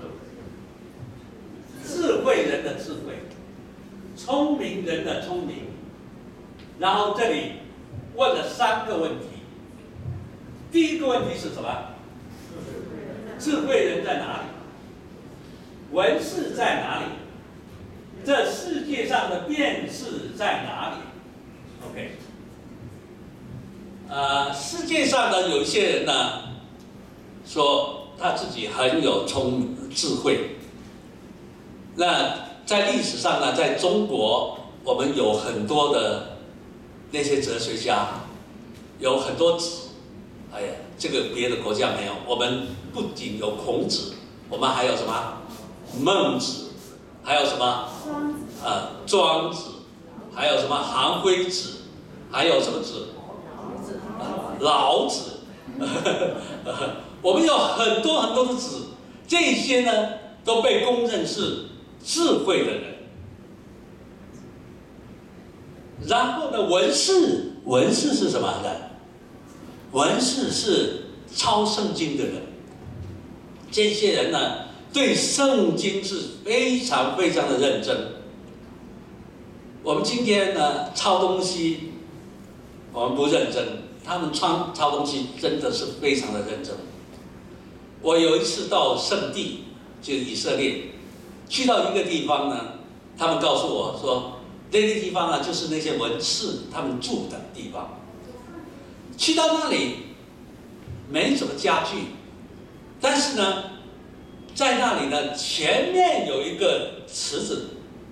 智慧人的智慧，聪明人的聪明。然后这里问了三个问题。第一个问题是什么？智慧人在哪里？文士在哪里？这世界上的辨识在哪里 ？OK， 呃，世界上呢有一些人呢，说他自己很有聪明智慧。那在历史上呢，在中国，我们有很多的那些哲学家，有很多子。哎呀，这个别的国家没有。我们不仅有孔子，我们还有什么孟子，还有什么呃庄子，还有什么韩非子，还有什么子？老子。我们有很多很多的子，这些呢都被公认是智慧的人。然后呢，文士，文士是什么人？文士是抄圣经的人，这些人呢，对圣经是非常非常的认真。我们今天呢，抄东西，我们不认真，他们抄抄东西真的是非常的认真。 我有一次到圣地，就以色列，去到一个地方呢，他们告诉我说，那个地方啊，就是那些文士他们住的地方。去到那里，没什么家具，但是呢，在那里呢，前面有一个池子，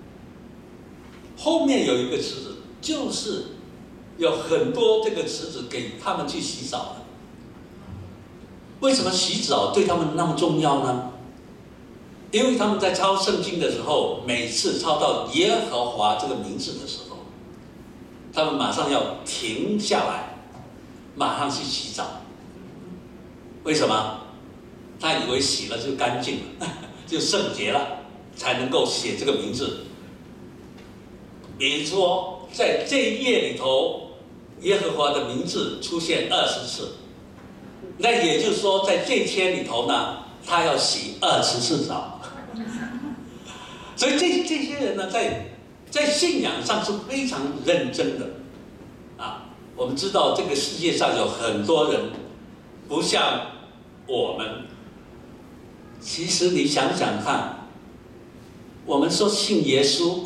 后面有一个池子，就是有很多这个池子给他们去洗澡的。为什么洗澡对他们那么重要呢？因为他们在抄圣经的时候，每次抄到耶和华这个名字的时候，他们马上要停下来，马上去洗澡。为什么？他以为洗了就干净了，就圣洁了，才能够写这个名字。比如说，在这一页里头，耶和华的名字出现二十次，那也就是说，在这一篇里头呢，他要洗二十次澡。所以这这些人呢，在在信仰上是非常认真的啊。我们知道这个世界上有很多人不像我们。其实你想想看，我们说信耶稣，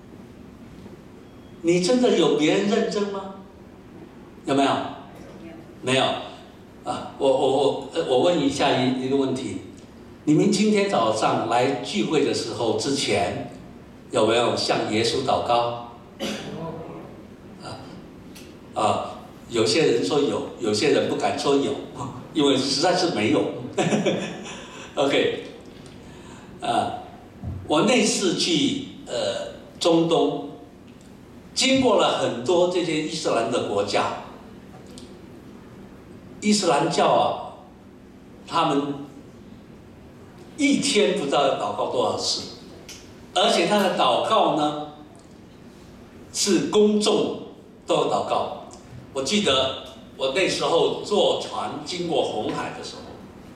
你真的有别人认真吗？有没有？没有。啊，我我我我问一下一一个问题，你们今天早上来聚会的时候之前，有没有向耶稣祷告？啊啊，有些人说有，有些人不敢说有，因为实在是没有。OK， 啊，我那次去呃中东，经过了很多这些伊斯兰的国家。伊斯兰教啊，他们一天不知道要祷告多少次，而且他的祷告呢，是公众都有祷告。我记得我那时候坐船经过红海的时候，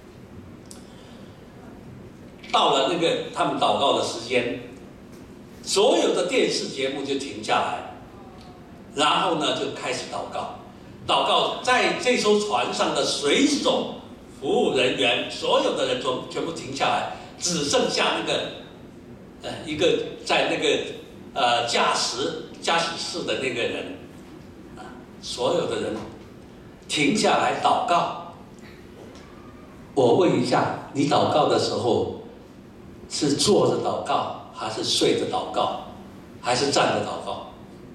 到了那个他们祷告的时间，所有的电视节目就停下来，然后呢就开始祷告。祷告在这艘船上的水手、服务人员，所有的人都全部停下来，只剩下那个呃一个在那个呃驾驶驾驶室的那个人啊，所有的人停下来祷告。我问一下，你祷告的时候是坐着祷告，还是睡着祷告，还是站着祷告？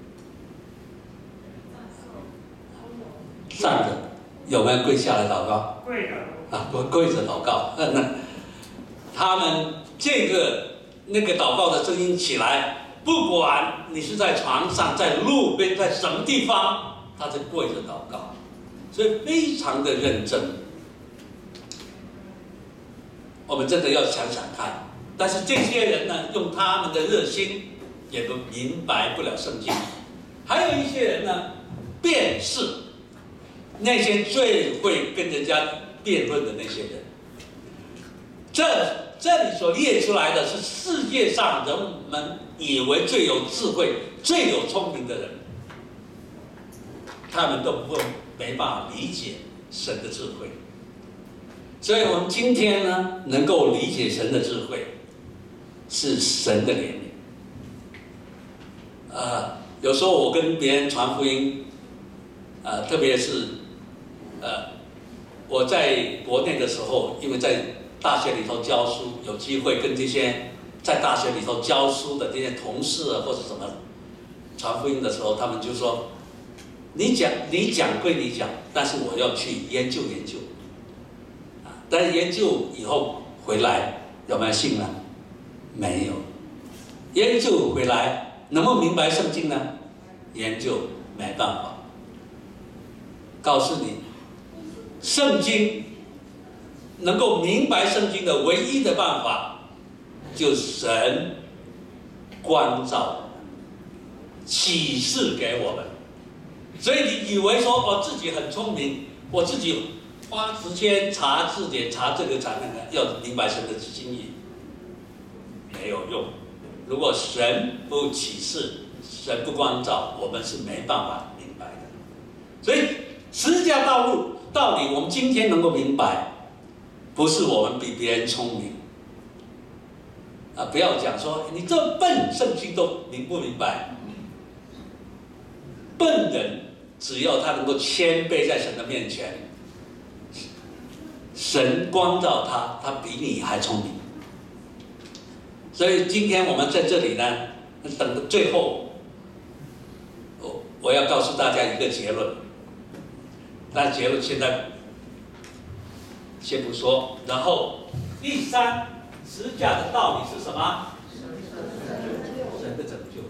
站着，有没有跪下来祷告？ 跪着。 啊，跪跪着祷告。那他们这个那个祷告的声音起来，不管你是在床上、在路边、在什么地方，他在跪着祷告，所以非常的认真。我们真的要想想看，但是这些人呢，用他们的热心，也都明白不了圣经。还有一些人呢，辨识。那些最会跟人家辩论的那些人，这这里所列出来的是世界上人们以为最有智慧、最有聪明的人，他们都不没办法理解神的智慧。所以我们今天呢，能够理解神的智慧，是神的怜悯。呃，有时候我跟别人传福音，呃，特别是。呃，我在国内的时候，因为在大学里头教书，有机会跟这些在大学里头教书的这些同事啊，或者什么传福音的时候，他们就说：“你讲你讲归你讲，但是我要去研究研究。”啊，但是研究以后回来有没有信呢？没有。研究回来能不能明白圣经呢？研究没办法。告诉你。圣经能够明白圣经的唯一的办法，就是神关照、启示给我们。所以你以为说我自己很聪明，我自己花时间查字典、查这个查那个，要明白神的心意，没有用。如果神不启示、神不关照，我们是没办法明白的。所以十字架道路。道理我们今天能够明白， 不是我们比别人聪明。啊，不要讲说你这笨，圣经都明不明白？笨人只要他能够谦卑在神的面前，神光照他，他比你还聪明。所以今天我们在这里呢，等到最后，我我要告诉大家一个结论。但结论现在先不说。然后第三，十字架的道理是什么？神的拯救。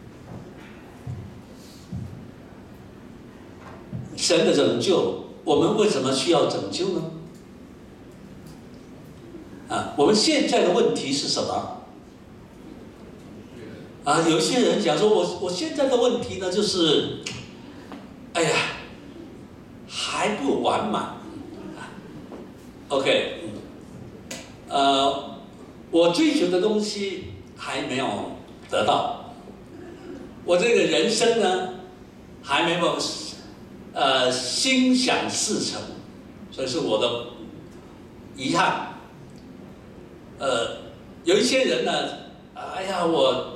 神的拯救，我们为什么需要拯救呢？啊，我们现在的问题是什么？啊，有些人讲说我我现在的问题呢，就是，哎呀，还不完满。OK， 呃，我追求的东西还没有得到，我这个人生呢，还没有呃心想事成，所以是我的遗憾。呃，有一些人呢，哎呀，我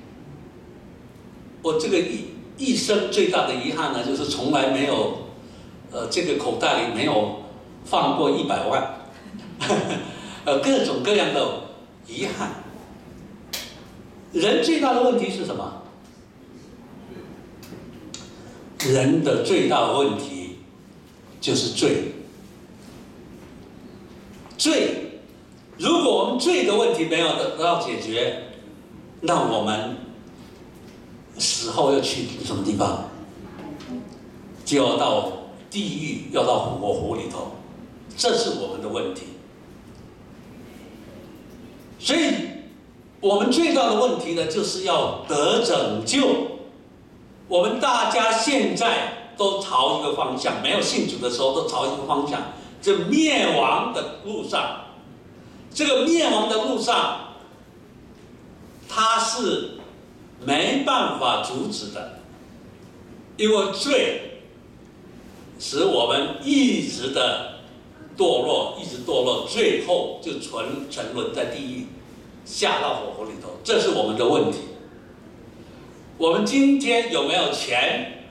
我这个一一生最大的遗憾呢，就是从来没有，呃，这个口袋里没有放过一百万，呃，各种各样的遗憾。人最大的问题是什么？人的最大的问题就是罪。罪，如果我们罪的问题没有得到解决，那我们死后要去什么地方？就要到地狱，要到火湖里头，这是我们的问题。所以，我们最大的问题呢，就是要得拯救。我们大家现在都朝一个方向，没有信主的时候都朝一个方向，这灭亡的路上。这个灭亡的路上，它是没办法阻止的，因为罪使我们一直的堕落，一直堕落，最后就沉沉沦在地狱，下到火湖里头，这是我们的问题。我们今天有没有钱，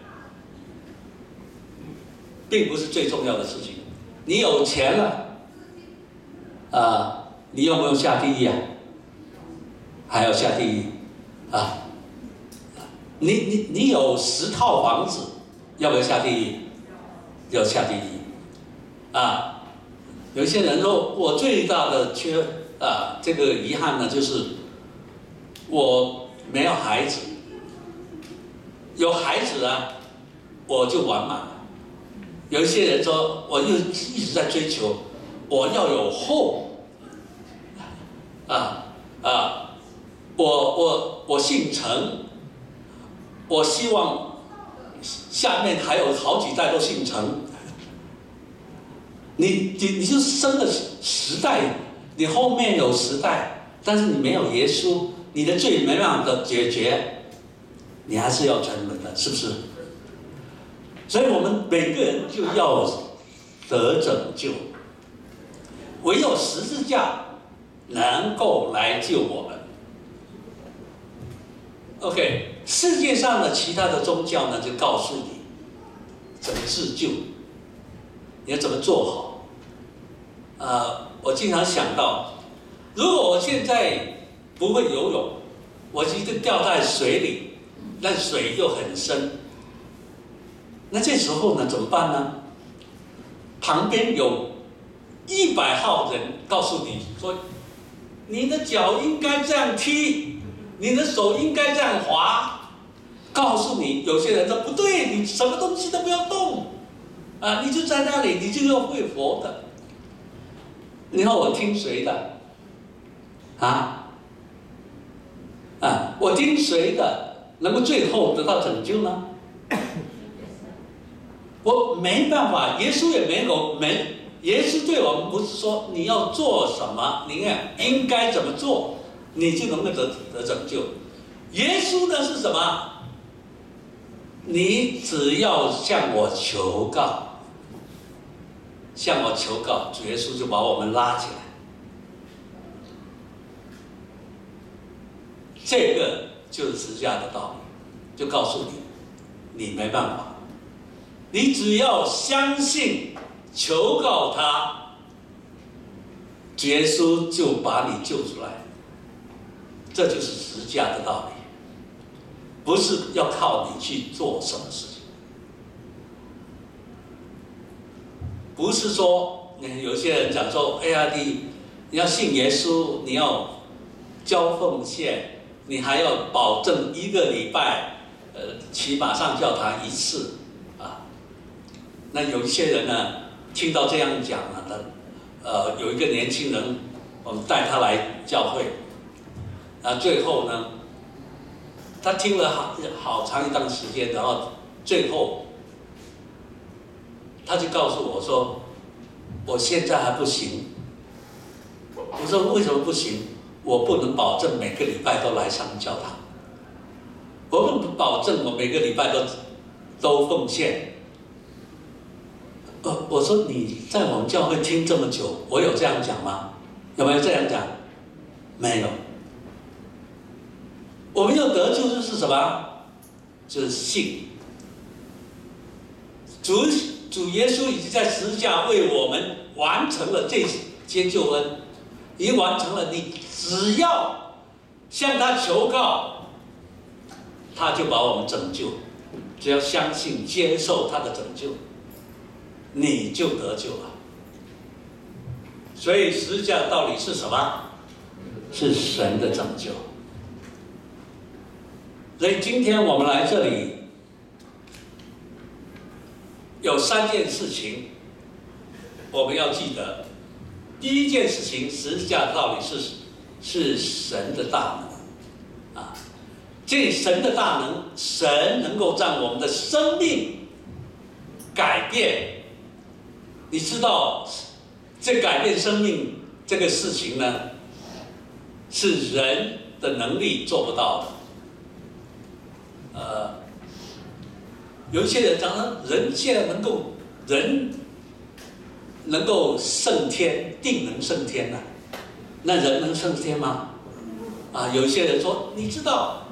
并不是最重要的事情。你有钱了，啊，你有没有下地狱啊？还要下地狱，啊，你你你有十套房子，要不要下地狱？要下地狱，啊，有一些人说，我最大的缺啊，这个遗憾呢，就是我没有孩子。有孩子啊，我就完满了。有一些人说，我又一直在追求，我要有后，啊啊，我我我姓陈，我希望下面还有好几代都姓陈。你你你就生了十代，你后面有十代，但是你没有耶稣，你的罪没办法解决。你还是要沉沦的，是不是？所以我们每个人就要得拯救，唯有十字架能够来救我们。OK， 世界上的其他的宗教呢，就告诉你怎么自救，你要怎么做好。呃，我经常想到，如果我现在不会游泳，我一直掉在水里。那水又很深，那这时候呢怎么办呢？旁边有一百号人告诉你说，你的脚应该这样踢，你的手应该这样滑。告诉你，有些人说不对，你什么东西都不要动，啊，你就在那里，你就要会活的。然后我听谁的？啊啊，我听谁的？能够最后得到拯救呢？我没办法，耶稣也没有没，耶稣对我们不是说你要做什么，你看应该怎么做，你就能够得得拯救。耶稣呢是什么？你只要向我求告， 向我求告，主耶稣就把我们拉起来。这个就是十字架的道理，就告诉你，你没办法，你只要相信，求告他，主耶稣就把你救出来。这就是十字架的道理，不是要靠你去做什么事情，不是说有些人讲说，哎呀，你你要信耶稣，你要交奉献。你还要保证一个礼拜，呃，起码上教堂一次，啊，那有一些人呢，听到这样讲了，他，呃，有一个年轻人，我们带他来教会，啊，最后呢，他听了好好长一段时间，然后最后，他就告诉我说，我现在还不行。我说为什么不行？我不能保证每个礼拜都来上教堂，我不能保证我每个礼拜都都奉献。呃，我说你在我们教会听这么久，我有这样讲吗？有没有这样讲？没有。我们要得救就是什么？就是信。主主耶稣已经在十字架为我们完成了这些救恩，已经完成了。你只要向他求告，他就把我们拯救。只要相信、接受他的拯救，你就得救了。所以十字架的道理是什么？是神的拯救。所以今天我们来这里，有三件事情我们要记得。第一件事情，十字架的道理是是神的大能啊！这神的大能，神能够让我们的生命改变。你知道，这改变生命这个事情呢，是人的能力做不到的。呃，有一些人讲说，人现在能够人能够胜天，定能胜天呐、啊？那人能胜天吗？啊，有一些人说，你知道，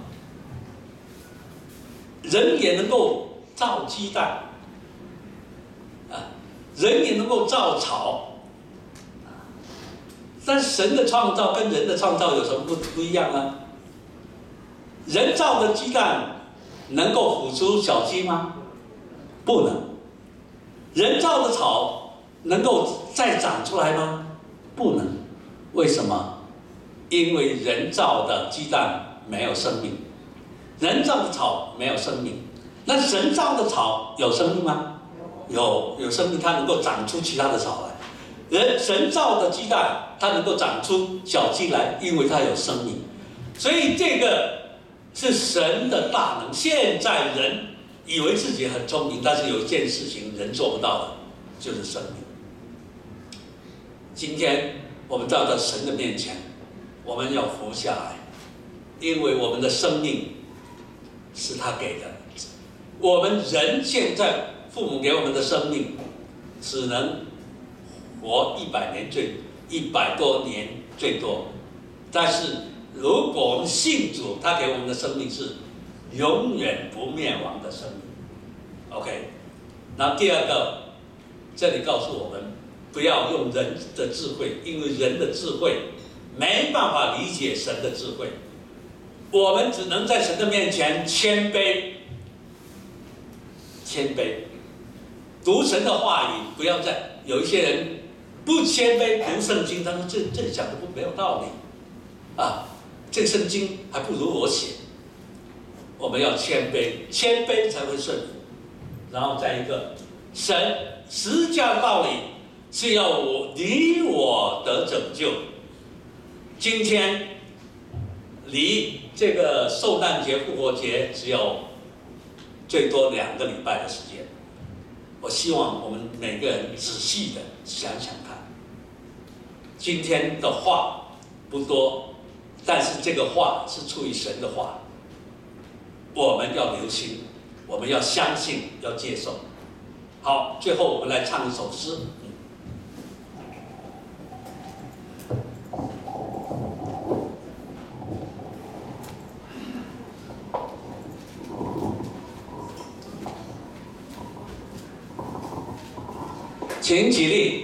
人也能够造鸡蛋，啊，人也能够造草，啊，但神的创造跟人的创造有什么不不一样呢？人造的鸡蛋能够孵出小鸡吗？不能。人造的草能够再长出来吗？不能。为什么？因为人造的鸡蛋没有生命，人造的草没有生命。那神造的草有生命吗？有，有生命，它能够长出其他的草来。人神造的鸡蛋，它能够长出小鸡来，因为它有生命。所以这个是神的大能。现在人以为自己很聪明，但是有一件事情人做不到的，就是生命。今天我们到到神的面前，我们要活下来，因为我们的生命是他给的。我们人现在父母给我们的生命，只能活一百年最一百多年最多。但是如果我们信主，他给我们的生命是永远不灭亡的生命。OK， 那第二个，这里告诉我们，不要用人的智慧，因为人的智慧没办法理解神的智慧。我们只能在神的面前谦卑，谦卑，读神的话语，不要再有一些人不谦卑读圣经，他说这这里讲的不没有道理啊，这个圣经还不如我写。我们要谦卑，谦卑才会顺服。然后再一个，神十字架的道理是要我你我得拯救。今天离这个受难节、复活节只有最多两个礼拜的时间。我希望我们每个人仔细的想想看，今天的话不多，但是这个话是出于神的话，我们要留心，我们要相信，要接受。好，最后我们来唱一首诗。 请起立。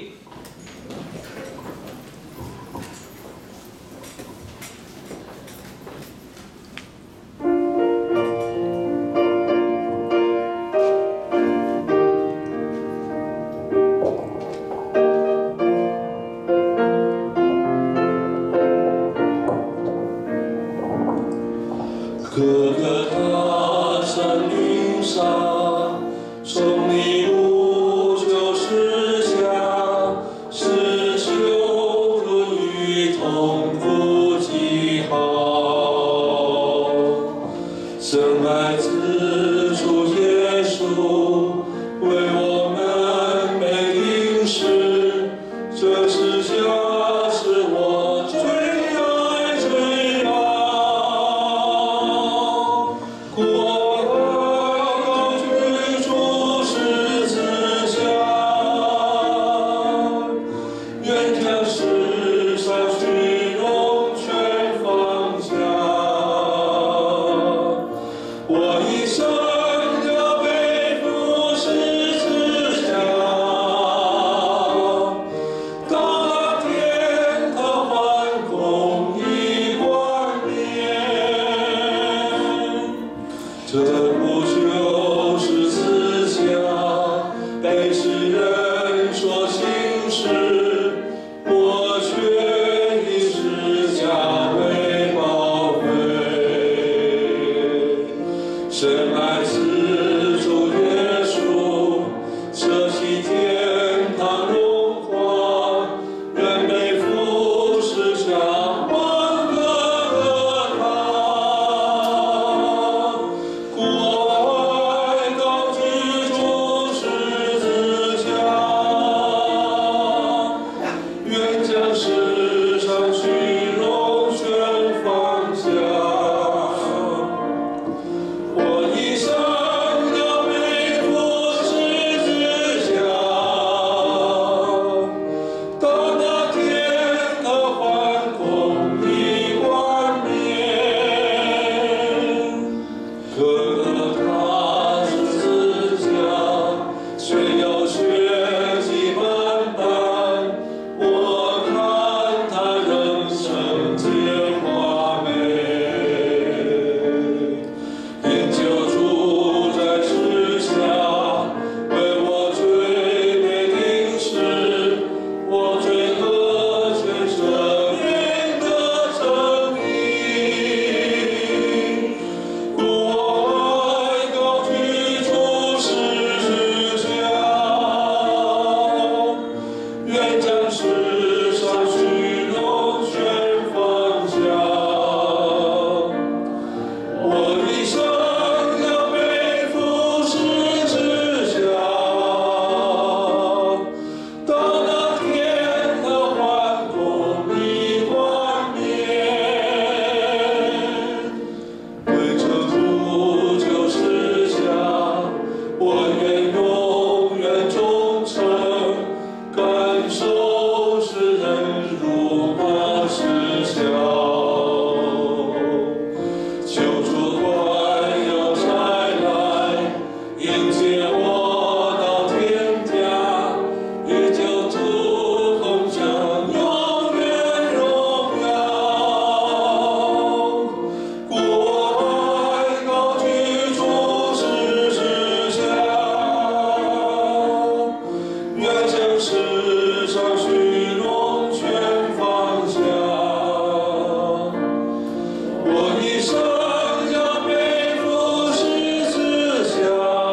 哥哥他山岭上，送礼物就是家，是求助与同福记号。生爱子主耶稣，为我们每定时，这是家，是我最爱最爱。这不就是自家被世人所轻视，我却以世家为宝贝。深爱子主耶稣，舍弃天堂荣华，愿被服侍下万个的他。世上虚荣全放下，我一生要背负十字架，到那天的欢空的冠冕。哥哥他十字架，虽有血迹斑斑，我看他仍圣洁华美。因救主在世下，为我罪被定死，我罪恶全赦免的正义。故我爱高举主十字架，愿将世上虚荣全放下。我一生要背负十字架，到那天的欢空的冠冕。为这不救世家，我愿永远忠诚，感受世人辱骂耻笑。救主快要再来，迎接我到天家，与救主同享永远荣耀。故我爱高举主十字架，愿将世上虚荣全放下。我一生要背负十字架，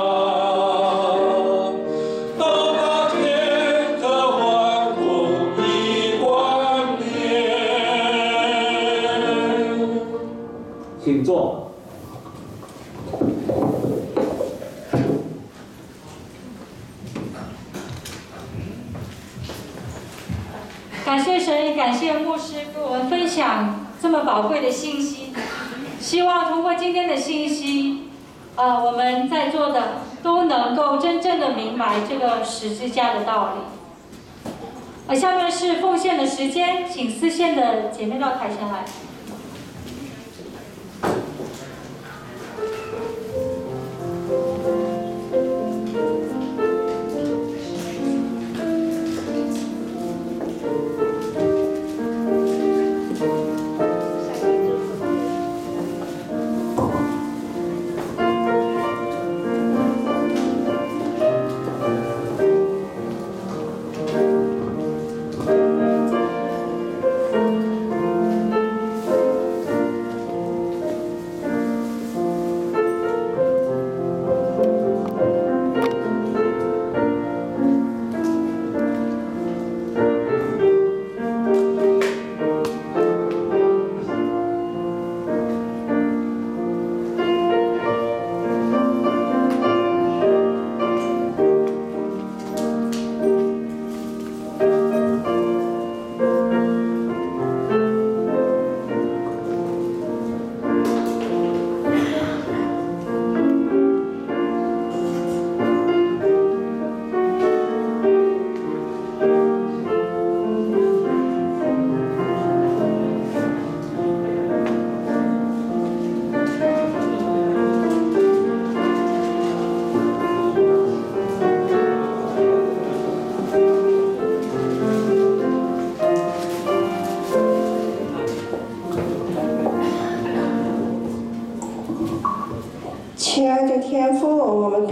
到那天的欢空的冠冕。 请坐。 感谢神，也感谢牧师跟我们分享这么宝贵的信息。希望通过今天的信息，呃，我们在座的都能够真正的明白这个十字架的道理。呃，下面是奉献的时间，请丝线的姐妹到台前来。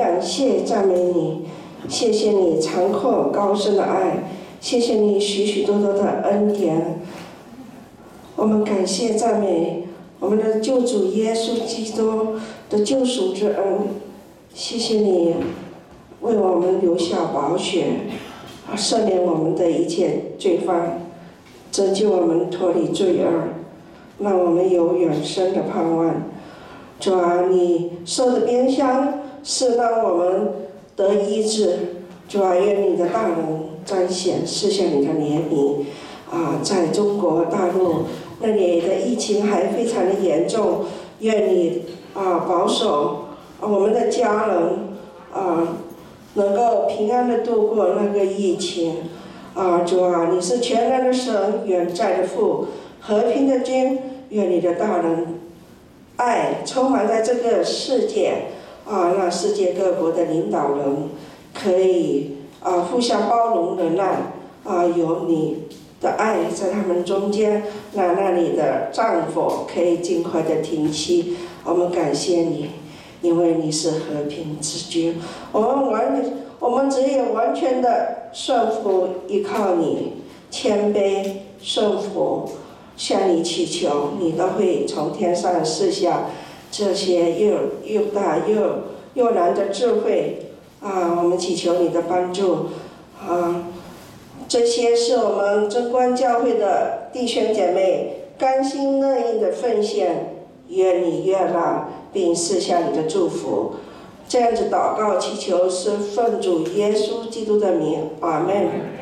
感谢赞美你，谢谢你长阔高深的爱，谢谢你许许多多的恩典。我们感谢赞美我们的救主耶稣基督的救赎之恩，谢谢你为我们留下宝血，赦免我们的一切罪犯，拯救我们脱离罪恶，让我们有永生的盼望。主啊，你受的鞭伤是让我们得医治。主啊，愿你的大能彰显，施下你的怜悯。啊，在中国大陆那里的疫情还非常的严重，愿你啊保守我们的家人啊能够平安的度过那个疫情。啊，主啊，你是全能的神，远在的父，和平的君，愿你的大能爱充满在这个世界，啊，让世界各国的领导人可以啊互相包容忍耐，啊，有你的爱在他们中间，让那里的战火可以尽快的停息。我们感谢你，因为你是和平之君。我们完，我们只有完全的顺服，依靠你，谦卑顺服。向你祈求，你都会从天上赐下这些又又大又又难的智慧啊！我们祈求你的帮助啊！这些是我们真光教会的弟兄姐妹甘心乐意的奉献，愿你悦纳，并赐下你的祝福。这样子祷告祈求是奉主耶稣基督的名，阿们。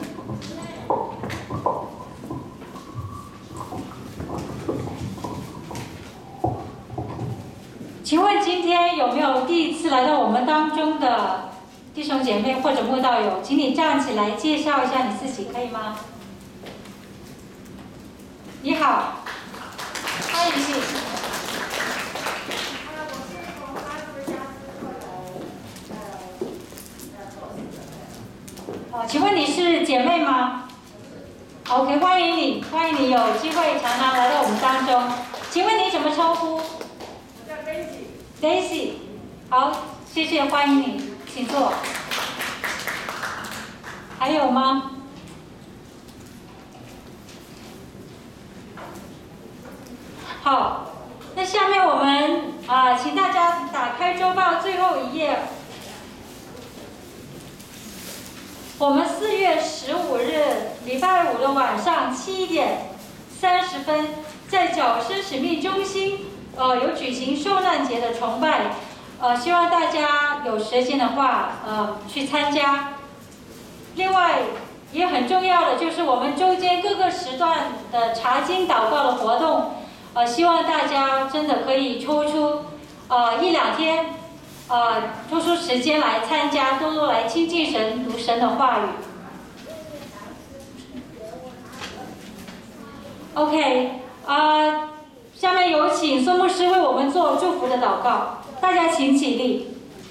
请问今天有没有第一次来到我们当中的弟兄姐妹或者慕道友？请你站起来介绍一下你自己，可以吗？你好，欢迎你。哦，请问你是姐妹吗 ？OK， 欢迎你，欢迎你有机会常常来到我们当中。请问你怎么称呼？Daisy， 好，谢谢，欢迎你，请坐。还有吗？好，那下面我们啊、呃，请大家打开周报最后一页。我们四月十五日礼拜五的晚上七点三十分，在角声使命中心。呃，有举行受难节的崇拜，呃，希望大家有时间的话，呃，去参加。另外，也很重要的就是我们周间各个时段的查经祷告的活动，呃，希望大家真的可以抽出呃一两天，呃，抽出时间来参加，多多来亲近神，读神的话语。OK， 啊、呃。下面有请孙牧师为我们做祝福的祷告，大家请起立。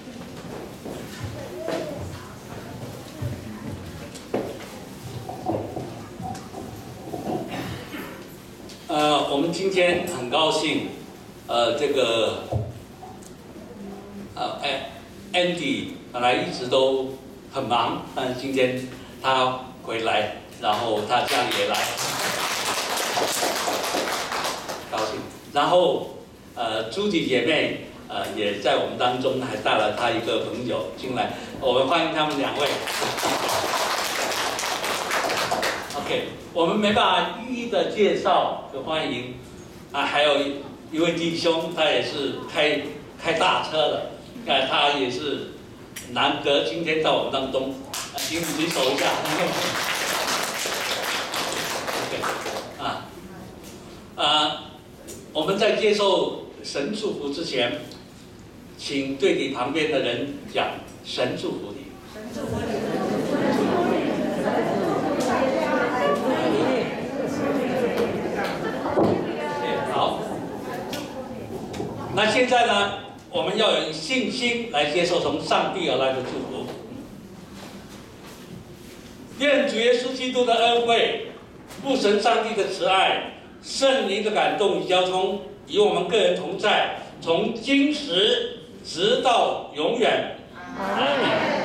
呃，我们今天很高兴，呃，这个呃，哎 ，Andy 本来一直都很忙，但是今天他回来，然后他家里也来。高兴，然后呃，朱迪姐妹呃也在我们当中，还带了她一个朋友进来，我们欢迎他们两位。OK， 我们没办法一一的介绍和欢迎啊，还有一一位弟兄，他也是开开大车的，呃，他也是难得今天到我们当中，啊、请你举手一下。OK， 啊啊。我们在接受神祝福之前，请对你旁边的人讲神祝福你。神祝福你。好。那现在呢，我们要有信心来接受从上帝而来的祝福。愿主耶稣基督的恩惠、父神上帝的慈爱、圣灵的感动与交通，与我们个人同在，从今时直到永远。 阿门。